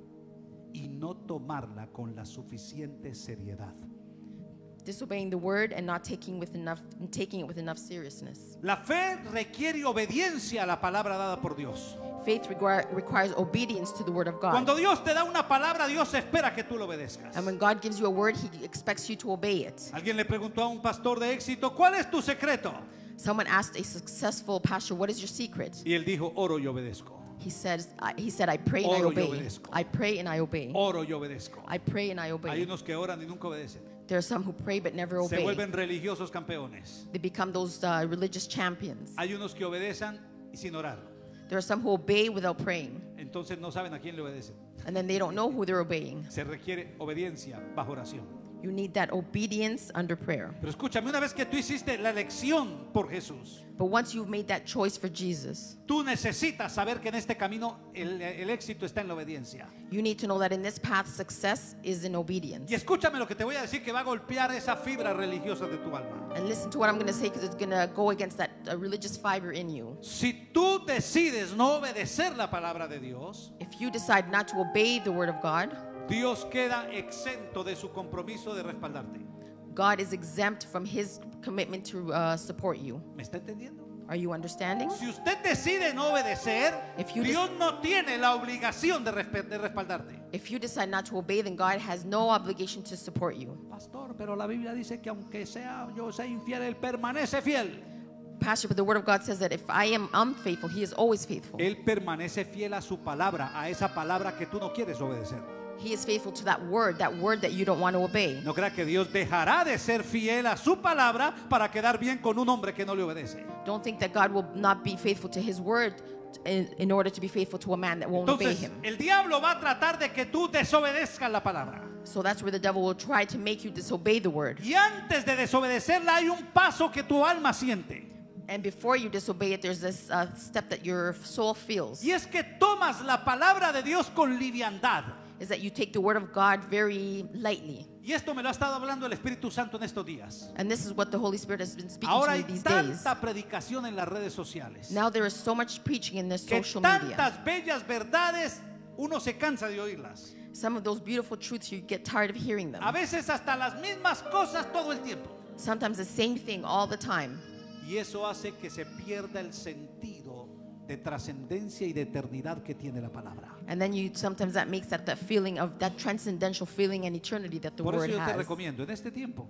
y no tomarla con la suficiente seriedad. disobeying the word and not taking with enough, taking it with enough seriousness. La fe requiere obediencia a la palabra dada por Dios. Faith require, requires obedience to the word of God. Cuando Dios te da una palabra, Dios espera que tú lo obedezcas. And when God gives you a word, He expects you to obey it. Alguien le preguntó a un pastor de éxito, ¿cuál es tu secreto? Someone asked a successful pastor, "What is your secret?" Y él dijo, oro y obedezco. He says, I, "He said, I pray and I Oro y obey. obedezco. I pray and I obey. Oro y obedezco. I pray and I Hay obey." unos que oran y nunca obedecen. There are some who pray but never Se obey. vuelven religiosos campeones. They become those uh, religious champions. Hay unos que obedecen y sin orar. There are some who obey without praying, Entonces no saben a quién le obedecen. and then they don't know who they're obeying. Se requiere obediencia bajo oración. You need that obedience under prayer. Pero escúchame, una vez que tú hiciste la elección por Jesús, But once you've made that choice for Jesus, tú necesitas saber que en este camino el, el éxito está en la obediencia. you need to know that in this path, success is in obedience. Y escúchame lo que te voy a decir que va a golpear esa fibra religiosa de tu alma. And listen to what I'm going to say because it's going to go against that uh, religious fiber in you. Si tú decides no obedecer la palabra de Dios, If you decide not to obey the word of God, Dios queda exento de su compromiso de respaldarte. God is exempt from His commitment to uh, support you. ¿Me está entendiendo? Are you understanding? Si usted decide no obedecer, If you Dios no tiene la obligación de, respe- de respaldarte. If you decide not to obey, then God has no obligation to support you. Pastor, pero la Biblia dice que aunque sea yo sea infiel, él permanece fiel. Pastor, but the word of God says that if I am unfaithful, He is always faithful. Él permanece fiel a su palabra, a esa palabra que tú no quieres obedecer. He is faithful to that word, that word that you don't want to obey. No crea que Dios dejará de ser fiel a su palabra para quedar bien con un hombre que no le obedece. Don't think that God will not be faithful to His word in, in order to be faithful to a man that won't obey Entonces, Him. el diablo va a tratar de que tú desobedezcas la palabra. So that's where the devil will try to make you disobey the word. Y antes de desobedecerla hay un paso que tu alma siente. And before you disobey it, there's this uh, step that your soul feels. Y es que tomas la palabra de Dios con liviandad. Is that you take the word of God very lightly. Y esto me lo ha estado hablando el Espíritu Santo en estos días. And this is what the Holy Spirit has been speaking Ahora to me hay these days. tanta predicación en las redes sociales Now there is so much preaching in this que social media. tantas bellas verdades uno se cansa de oírlas. Some of those beautiful truths, you get tired of hearing them. A veces hasta las mismas cosas todo el tiempo. Sometimes the same thing all the time. Y eso hace que se pierda el sentido de trascendencia y de eternidad que tiene la palabra. And then you sometimes that makes that, that feeling of that transcendental feeling and eternity that the Por eso word yo te has. recomiendo en este tiempo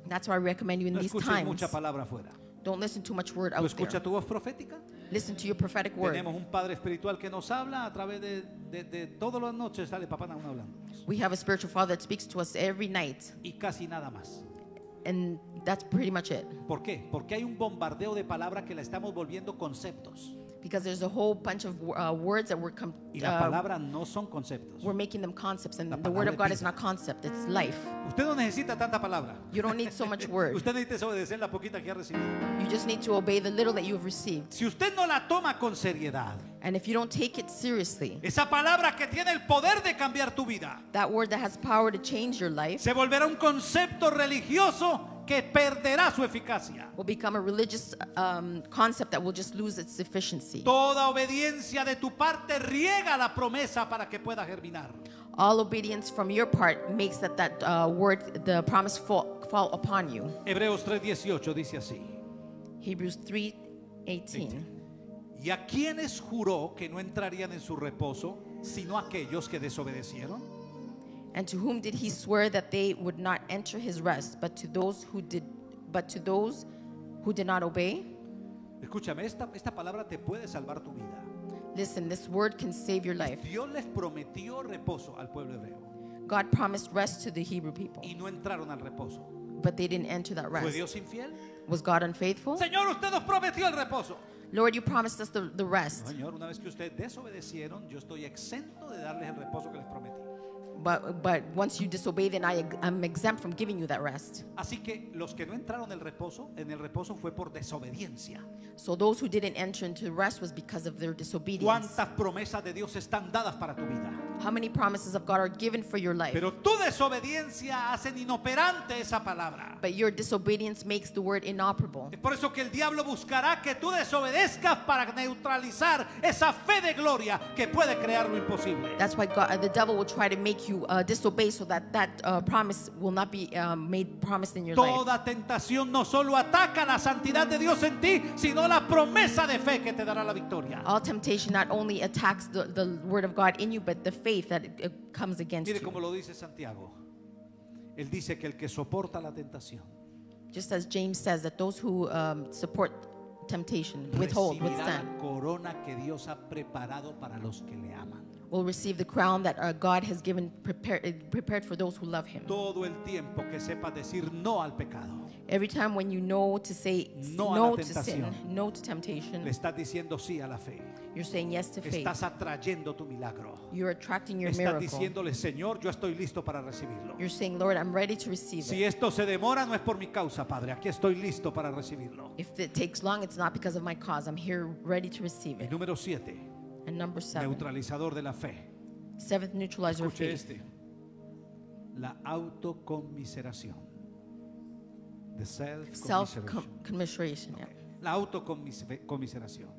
That's why I recommend you in No these escuches times. mucha palabra afuera. Don't listen to much word ¿Tú out escuchas there. tu voz profética? Listen to your prophetic word. Tenemos un Padre espiritual que nos habla a través de, de, de todas las noches sale papá aún hablando. We have a spiritual father that speaks to us every night, Y casi nada más. and that's pretty much it. ¿Por qué? Porque hay un bombardeo de palabras que la estamos volviendo conceptos. Because there's a whole bunch of uh, words that we're com- Y las uh, palabras no son conceptos. we're making them concepts, and La the word palabra of God es is not concept; it's life. Usted no necesita tanta palabra. You don't need so much word. Usted necesita obedecer la poquita que ha recibido. You just need to obey the little that you have received. Si usted no la toma con seriedad, And if you don't take it seriously, esa palabra que tiene el poder de cambiar tu vida, that word that has power to change your life se volverá un concepto religioso que perderá su eficacia. will become a religious um, concept that will just lose its efficiency. Toda obediencia de tu parte riega la promesa para que pueda germinar. All obedience from your part makes that that uh, word, the promise, fall, fall upon you. Hebreos tres dieciocho dice así. Hebrews three eighteen. ¿Y a quienes juró que no entrarían en su reposo, sino aquellos que desobedecieron? And to whom did he swear that they would not enter his rest, but to those who did, but to those who did not obey? Escúchame, esta, esta palabra te puede salvar tu vida. Listen, this word can save your life. Dios les prometió reposo al pueblo hebreo God promised rest to the Hebrew people, y no entraron al reposo. but they didn't enter that ¿Fue rest. Dios infiel? Was God unfaithful? Señor, usted nos prometió el reposo. Lord, you promised us the, the No, rest, Señor, una vez que ustedes desobedecieron, yo estoy exento de darles el reposo que les prometí. but but once you disobey, then I am exempt from giving you that rest. Así que los que no entraron el reposo, en el reposo fue por desobediencia. So those who didn't enter into rest was because of their disobedience. ¿Cuántas promesas de Dios están dadas para tu vida? How many promises of God are given for your life? Pero tu desobediencia hace inoperante esa palabra. But your disobedience makes the word inoperable. Es por eso que el diablo buscará que tú desobedezcas para neutralizar esa fe de gloria que puede crear lo imposible. That's why God, uh, the devil will try to make you uh, disobey, so that that uh, promise will not be um, made promised in your life. Toda tentación no solo ataca la santidad de Dios en ti, sino la promesa de fe que te dará la victoria. All temptation not only attacks the, the word of God in you, but the faith that it, it comes against Mire como you. lo dice Santiago. Él dice que el que soporta la tentación Just as James says, that those who um, support temptation, withhold, recibirá withstand, la corona que Dios ha preparado para los que le aman. will receive the crown that uh, God has given prepared, prepared for those who love Him. Todo el tiempo que sepas decir no al pecado, Every time when you know to say No a la no to sin, tentación. no to temptation, le estás diciendo sí a la fe. you're saying yes to faith. Estás atrayendo tu milagro. You're attracting your Estás miracle. diciéndole, Señor, yo estoy listo para recibirlo. You're saying, Lord, I'm ready to receive Si it. esto se demora, no es por mi causa, Padre. Aquí estoy listo para recibirlo. If it takes long, it's not because of my cause. I'm here ready to receive El it. número siete, And number seven, neutralizador de la fe. seventh neutralizer of Escuche faith. este. La autoconmiseración. The self-commiseration. Self-commiseration. Yeah. La autoconmiseración.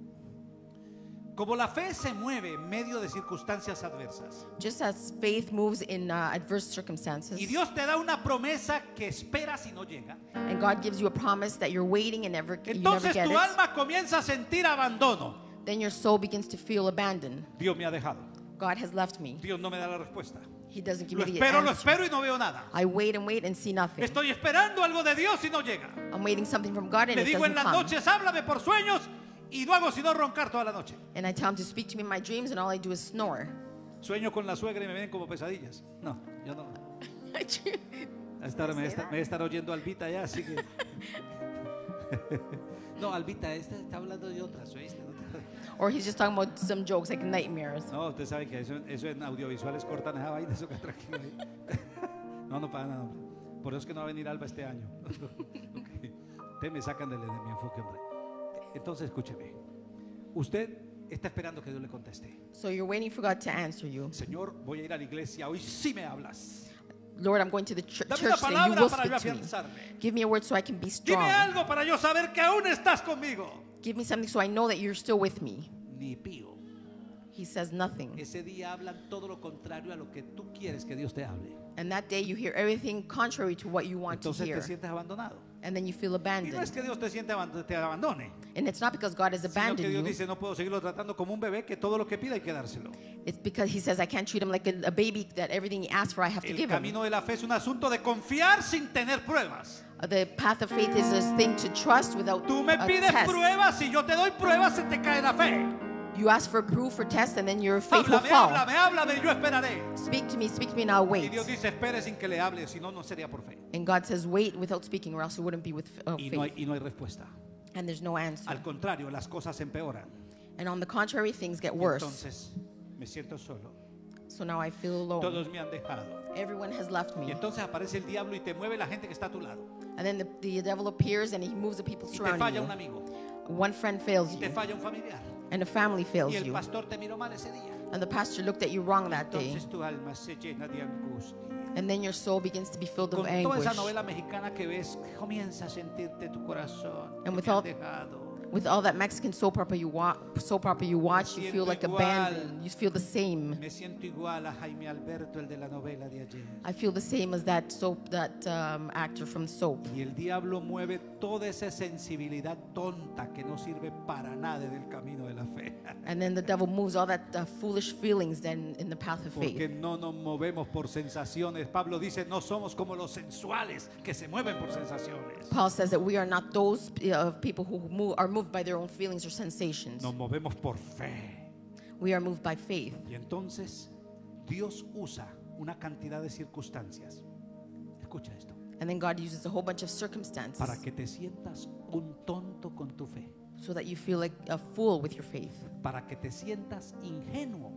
Como la fe se mueve en medio de circunstancias adversas Just as faith moves in uh, adverse circumstances, y Dios te da una promesa que esperas y no llega, and God gives you a promise that you're waiting and never, you never entonces get tu it, alma comienza a sentir abandono. then your soul begins to feel abandoned. Dios me ha dejado. God has left me. Dios no me da la respuesta. He doesn't give Lo me the espero, lo answer. espero y no veo nada. I wait and wait and see nothing. Estoy esperando algo de Dios y no llega. I'm waiting something from God and Le it digo en doesn't las come. noches, háblame por sueños y no hago sino roncar toda la noche. And I tell him to speak to me in my dreams, and all I do is snore. Sueño con la suegra y me ven como pesadillas. No, yo no. I dream- A esta hora me voy a estar, me voy a estar oyendo a Albita ya, así que. No, Albita, esta está hablando de otras, ¿oíste? No, Or he's just talking about some jokes like nightmares. no, usted sabe que eso, eso en audiovisuales cortan esa vaina, eso que tranquilo ahí. No, no para nada. Por eso es que no va a venir Alba este año. Okay. Ustedes me sacan de, de mi enfoque, hombre. Entonces, escúcheme. Usted está esperando que Dios le conteste. So you're waiting for God to answer you. Señor, voy a ir a la iglesia, hoy sí me hablas. Lord, I'm going to the ch- Dame church una today. You will palabra para yo speak to me. afianzarme. Give me a word so I can be Dime strong. algo para yo saber que aún estás conmigo. Give me something so I know that you're still with me. Ni pío. He says nothing. Ese día hablan todo lo contrario a lo que tú quieres que Dios te hable. And that day you hear everything contrary to what you want to Entonces hear. te sientes abandonado. And then you feel Y no es abandoned. que Dios te siente aband- te abandone, And it's not because God has sino que abandoned Dios you. dice, no puedo seguirlo tratando como un bebé, que todo lo que pida hay que dárselo. It's because he says, I can't treat him like a, a baby, that everything he asks for, I have to El give him. camino de la fe es un asunto de confiar sin tener pruebas. Uh, The path of faith is this thing to trust without Tú me a pides test. pruebas, y yo te doy pruebas, se te cae la fe. You ask for proof or test, and then your faith will Háblame, fall. háblame, háblame, yo esperaré. Speak to me, speak to me, and I'll Y wait. Dios dice, espere sin que le hable, si no, no sería por fe. And God says, wait without speaking, or else it wouldn't be with uh, Y no hay, faith. y no hay respuesta. And there's no answer. Al contrario, las cosas empeoran. And on the contrary, things get Y worse. entonces me siento solo. So now I feel alone. Todos me han dejado. Everyone has left Y me. entonces aparece el diablo y te mueve la gente que está a tu lado. And then the, the devil appears and he moves the people Y te surrounding falla un you. amigo. One friend fails Y te you, falla un familiar. and a family fails Y el you. pastor te miró mal ese día. And the pastor looked at you wrong that day. Entonces tu alma se llena de angustia. And then your soul begins to be filled Con with toda anguish. esa novela mexicana que ves, comienza a sentirte tu corazón. And que with me han all- dejado. With all that Mexican soap opera you watch, soap opera you watch, you feel siento like igual. abandoned. You feel the same. Me siento igual a Jaime Alberto, el de la novela de ayer. I feel the same as that soap, that um, actor from Soap. Y el diablo mueve toda esa sensibilidad tonta que no sirve para nada del camino de la fe. And then the devil moves all that uh, foolish feelings then in the path of Porque faith. no nos movemos por sensaciones. Pablo dice, no somos como los sensuales que se mueven por sensaciones. Paul says that we are not those uh, people who move, are moved by their own feelings or sensations. Nos movemos por fe. We are moved by faith. Y entonces Dios usa una cantidad de circunstancias. Escucha esto. And then God uses a whole bunch of circumstances Para que te sientas un tonto con tu fe. so that you feel like a fool with your faith, Para que te sientas ingenuo.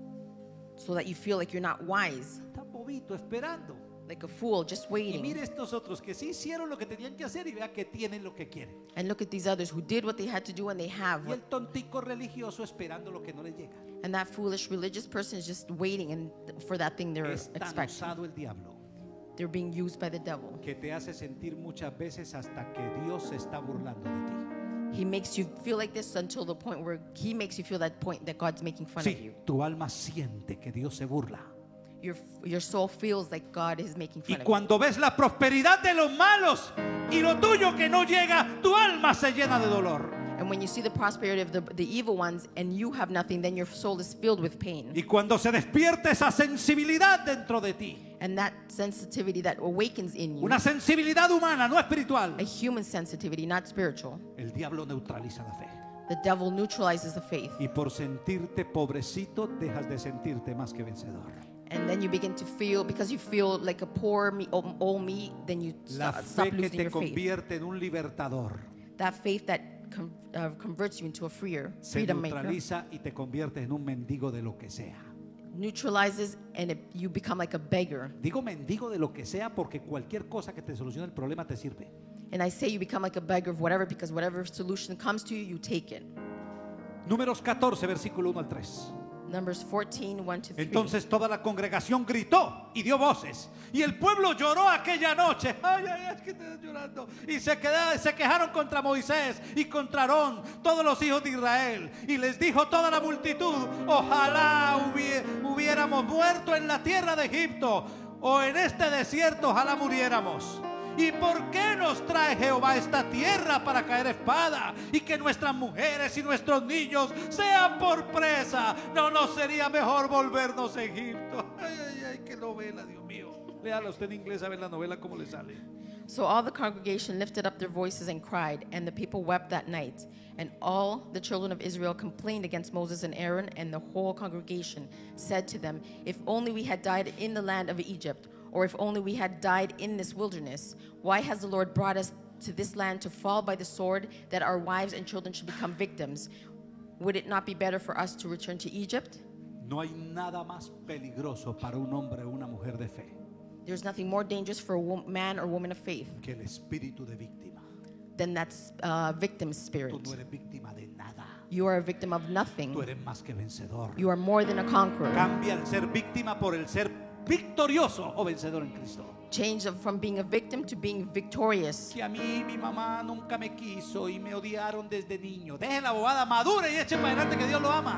so that you feel like you're not wise, Está bobito esperando. like a fool just Y waiting. mire estos otros que sí hicieron lo que tenían que hacer y vea que tienen lo que quieren. And look at these others who did what they had to do and they have Y what, el tontico religioso esperando lo que no le llega. and that foolish religious person is just waiting and for that thing they're Es tan expecting. usado el diablo They're being used by the devil. que te hace sentir muchas veces hasta que Dios se está burlando de ti. He makes you feel like this until the point where he makes you feel that point that God's making fun of Sí, you. tu alma siente que Dios se burla. Your, your soul feels like God is making Y fun of you. cuando ves la prosperidad de los malos y lo tuyo que no llega, tu alma se llena de dolor. And when you see the prosperity of the, the evil ones and you have nothing, then your soul is filled with pain. Y cuando se despierta esa sensibilidad dentro de ti, And that sensitivity that awakens in you, una sensibilidad humana, no espiritual, a human sensitivity, not spiritual, el diablo neutraliza la fe. the devil neutralizes the faith. Y por sentirte pobrecito, dejas de sentirte más que vencedor. And then you begin to feel, because you feel like a poor me, old, old me, then you La stop, stop fe que losing te your faith. convierte en un libertador That faith that com, uh, converts you into a freer, se freedom maker, neutraliza y te convierte en un mendigo de lo que sea. neutralizes and it, you become like a beggar. Digo mendigo de lo que sea porque cualquier cosa que te solucione el problema te sirve. And I say you become like a beggar of whatever, because whatever solution comes to you, you take it. Números catorce, versículo uno al tres. Numbers fourteen, one to three. Entonces toda la congregación gritó y dio voces. Y el pueblo lloró aquella noche. Ay, ay, es que estás llorando. Y se, queda- se quejaron contra Moisés y contra Aarón, todos los hijos de Israel. Y les dijo toda la multitud: ojalá hubie- hubiéramos muerto en la tierra de Egipto, o en este desierto, ojalá muriéramos. ¿Y por qué nos trae Jehová esta tierra para caer espada y que nuestras mujeres y nuestros niños sean por presa? ¿No nos sería mejor volvernos a Egipto? Ay, ay, ay, qué novela, Dios mío. Léala usted en inglés a ver la novela cómo le sale. So all the congregation lifted up their voices and cried, and the people wept that night. And all the children of Israel complained against Moses and Aaron, and the whole congregation said to them, if only we had died in the land of Egypt, or if only we had died in this wilderness. Why has the Lord brought us to this land to fall by the sword, that our wives and children should become victims? Would it not be better for us to return to Egypt? No hay nada más peligroso para un hombre o una mujer de fe There's nothing more dangerous for a wo- man or woman of faith que el espíritu de víctima. than that uh, victim Tú spirit. no eres víctima de nada. You are a victim of Tú nothing. eres más que vencedor. You are more than a conqueror. Cambia el ser víctima por el ser victorioso o vencedor en Cristo. Change of- from being a victim to being victorious. Que a mí mi mamá nunca me quiso y me odiaron desde niño. Deje la bobada, madure y eche para adelante que Dios lo ama.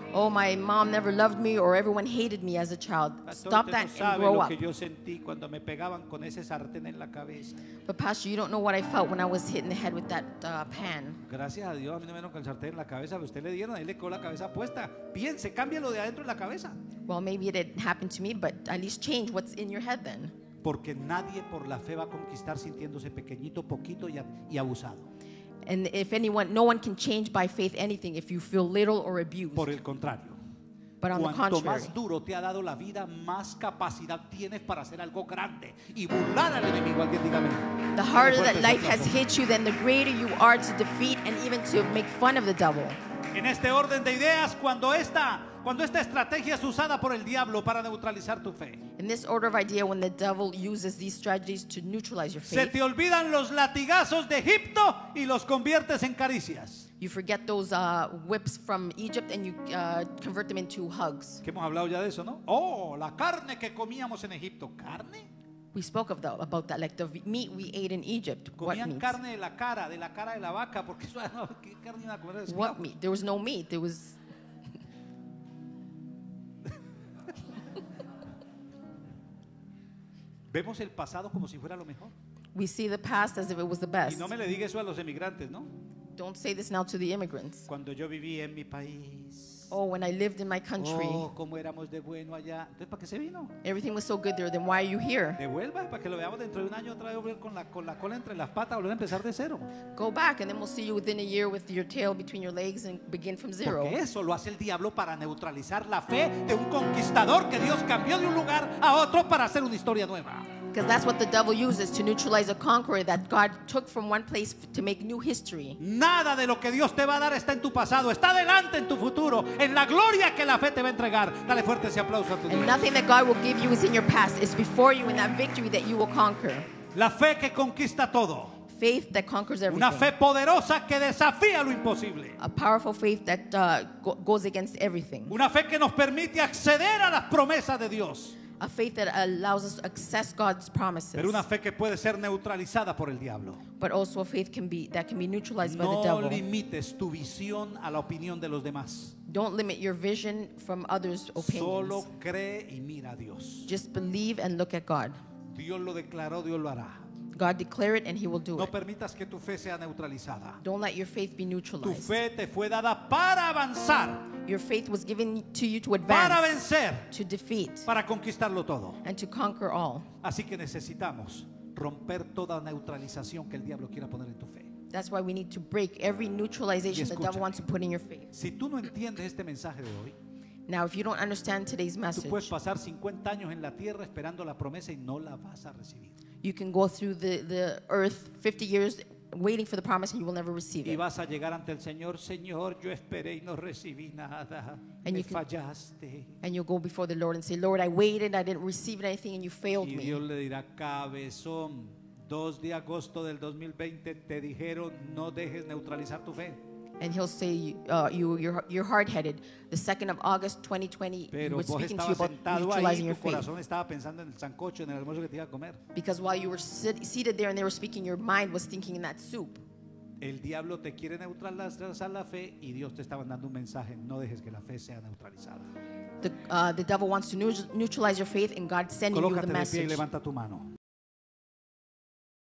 oh, my mom never loved me or everyone hated me as a child. Pastor, Stop usted that no and sabe grow lo up. que yo sentí cuando me pegaban con ese sartén en la cabeza. But Pastor, you don't know what I felt when I was hit in the head with that uh, pan. Gracias a Dios, a mí no me dieron con el sartén en la cabeza, pero usted le dieron, ahí le quedó la cabeza puesta. Piense, cámbialo de adentro de la cabeza. Well, maybe it didn't happen to me, but at least change what's in your head then. Porque nadie por la fe va a conquistar sintiéndose pequeñito, poquito y, a- y abusado. And if anyone, no one can change by faith anything if you feel little or abused. Por el contrario, But on the cuanto contrary, más duro te ha dado la vida, más capacidad tienes para hacer algo grande y burlar al enemigo. Alguien dígame. the harder Fuerte that ese life has aplauso. hit you, then the greater you are to defeat and even to make fun of the devil. En este orden de ideas, cuando esta, cuando esta estrategia es usada por el diablo para neutralizar tu fe, In this order of idea, when the devil uses these strategies to neutralize your se faith, te olvidan los latigazos de Egipto y los conviertes en caricias. you forget those uh, whips from Egypt and you uh, convert them into hugs. Que hemos hablado ya de eso, ¿no? Oh, la carne que comíamos en Egipto. ¿Carne? We spoke of that, about that, like the meat we ate in Egypt. What Comían meat? carne de la cara, de la cara de la vaca, porque eso no, ¿qué carne iban a comer de esclavo? What meat? There was no meat. There was. Vemos el pasado como si fuera lo mejor. We see the past as if it was the Y best. no me le diga eso a los emigrantes, ¿no? Don't say this now to the immigrants. Cuando yo viví en mi país. Oh, when I lived in my country, Oh, cómo éramos de bueno allá. Entonces, ¿para qué se vino? everything was so good there. Then why are you here? Devuelva para que lo veamos dentro de un año otra vez volver con la, con la cola entre las patas, volver a empezar de cero. Go back, and then we'll see you within a year with your tail between your legs and begin from zero. Porque eso lo hace el diablo para neutralizar la fe de un conquistador que Dios cambió de un lugar a otro para hacer una historia nueva. Because that's what the devil uses to neutralize a conqueror that God took from one place f- to make new history. Nada de lo que Dios te va a dar está en tu pasado, está adelante en tu futuro, en la gloria que la fe te va a entregar. Dale fuerte ese aplauso a tu And Dios. nothing that God will give you is in your past. It's before you in that victory that you will conquer. La fe que conquista todo. Faith that conquers everything. Una fe poderosa que desafía lo imposible. A powerful faith that uh, go- goes against everything. Una fe que nos permite acceder a las promesas de Dios. A faith that allows us to access God's promises. Pero una fe que puede ser neutralizada por el diablo. But also a faith can be that can be neutralized by the No devil. limites tu visión a la opinión de los demás. Don't limit your vision from others' Solo opinions. cree y mira a Dios. Just believe and look at God. Dios lo declaró, Dios lo hará. God declare it and He will do No it. permitas que tu fe sea neutralizada. Don't let your faith be Tu neutralized. fe te fue dada para avanzar, Your faith was given to you to para advance, vencer, to defeat, para conquistarlo todo. and to conquer all. Así que necesitamos romper toda neutralización que el diablo quiera poner en tu fe. That's why we need to break every neutralization the devil escúchame. wants to put in your faith. Si tú no entiendes este mensaje de hoy, Now, if you don't understand today's tú message, puedes pasar cincuenta años en la tierra esperando la promesa y no la vas a recibir. you can go through the, the earth fifty years waiting for the promise and you will never receive Y it. vas a llegar ante el Señor, Señor, yo esperé y no recibí nada. And Me you can- fallaste. And you'll go before the Lord and say, Lord, I waited, I didn't receive anything, and you failed Y me. Dios le dirá, cabezón, dos de agosto del dos mil veinte te dijeron, no dejes neutralizar tu fe. And he'll say, uh, you, you're, you're hard-headed. The second of August, twenty twenty, he Pero was vos speaking to you estabas about sentado neutralizing ahí, your tu faith. corazón estaba pensando en el sancocho, en el almuerzo que te iba a comer. Because while you were sit, seated there and they were speaking, your mind was thinking in that soup. El diablo te quiere neutralizar la fe y Dios te estaba dando un mensaje, no dejes que la fe sea neutralizada. The, uh, the devil wants to neut- neutralize your faith, and God's sending you the Colócate de pie y message. levanta tu mano.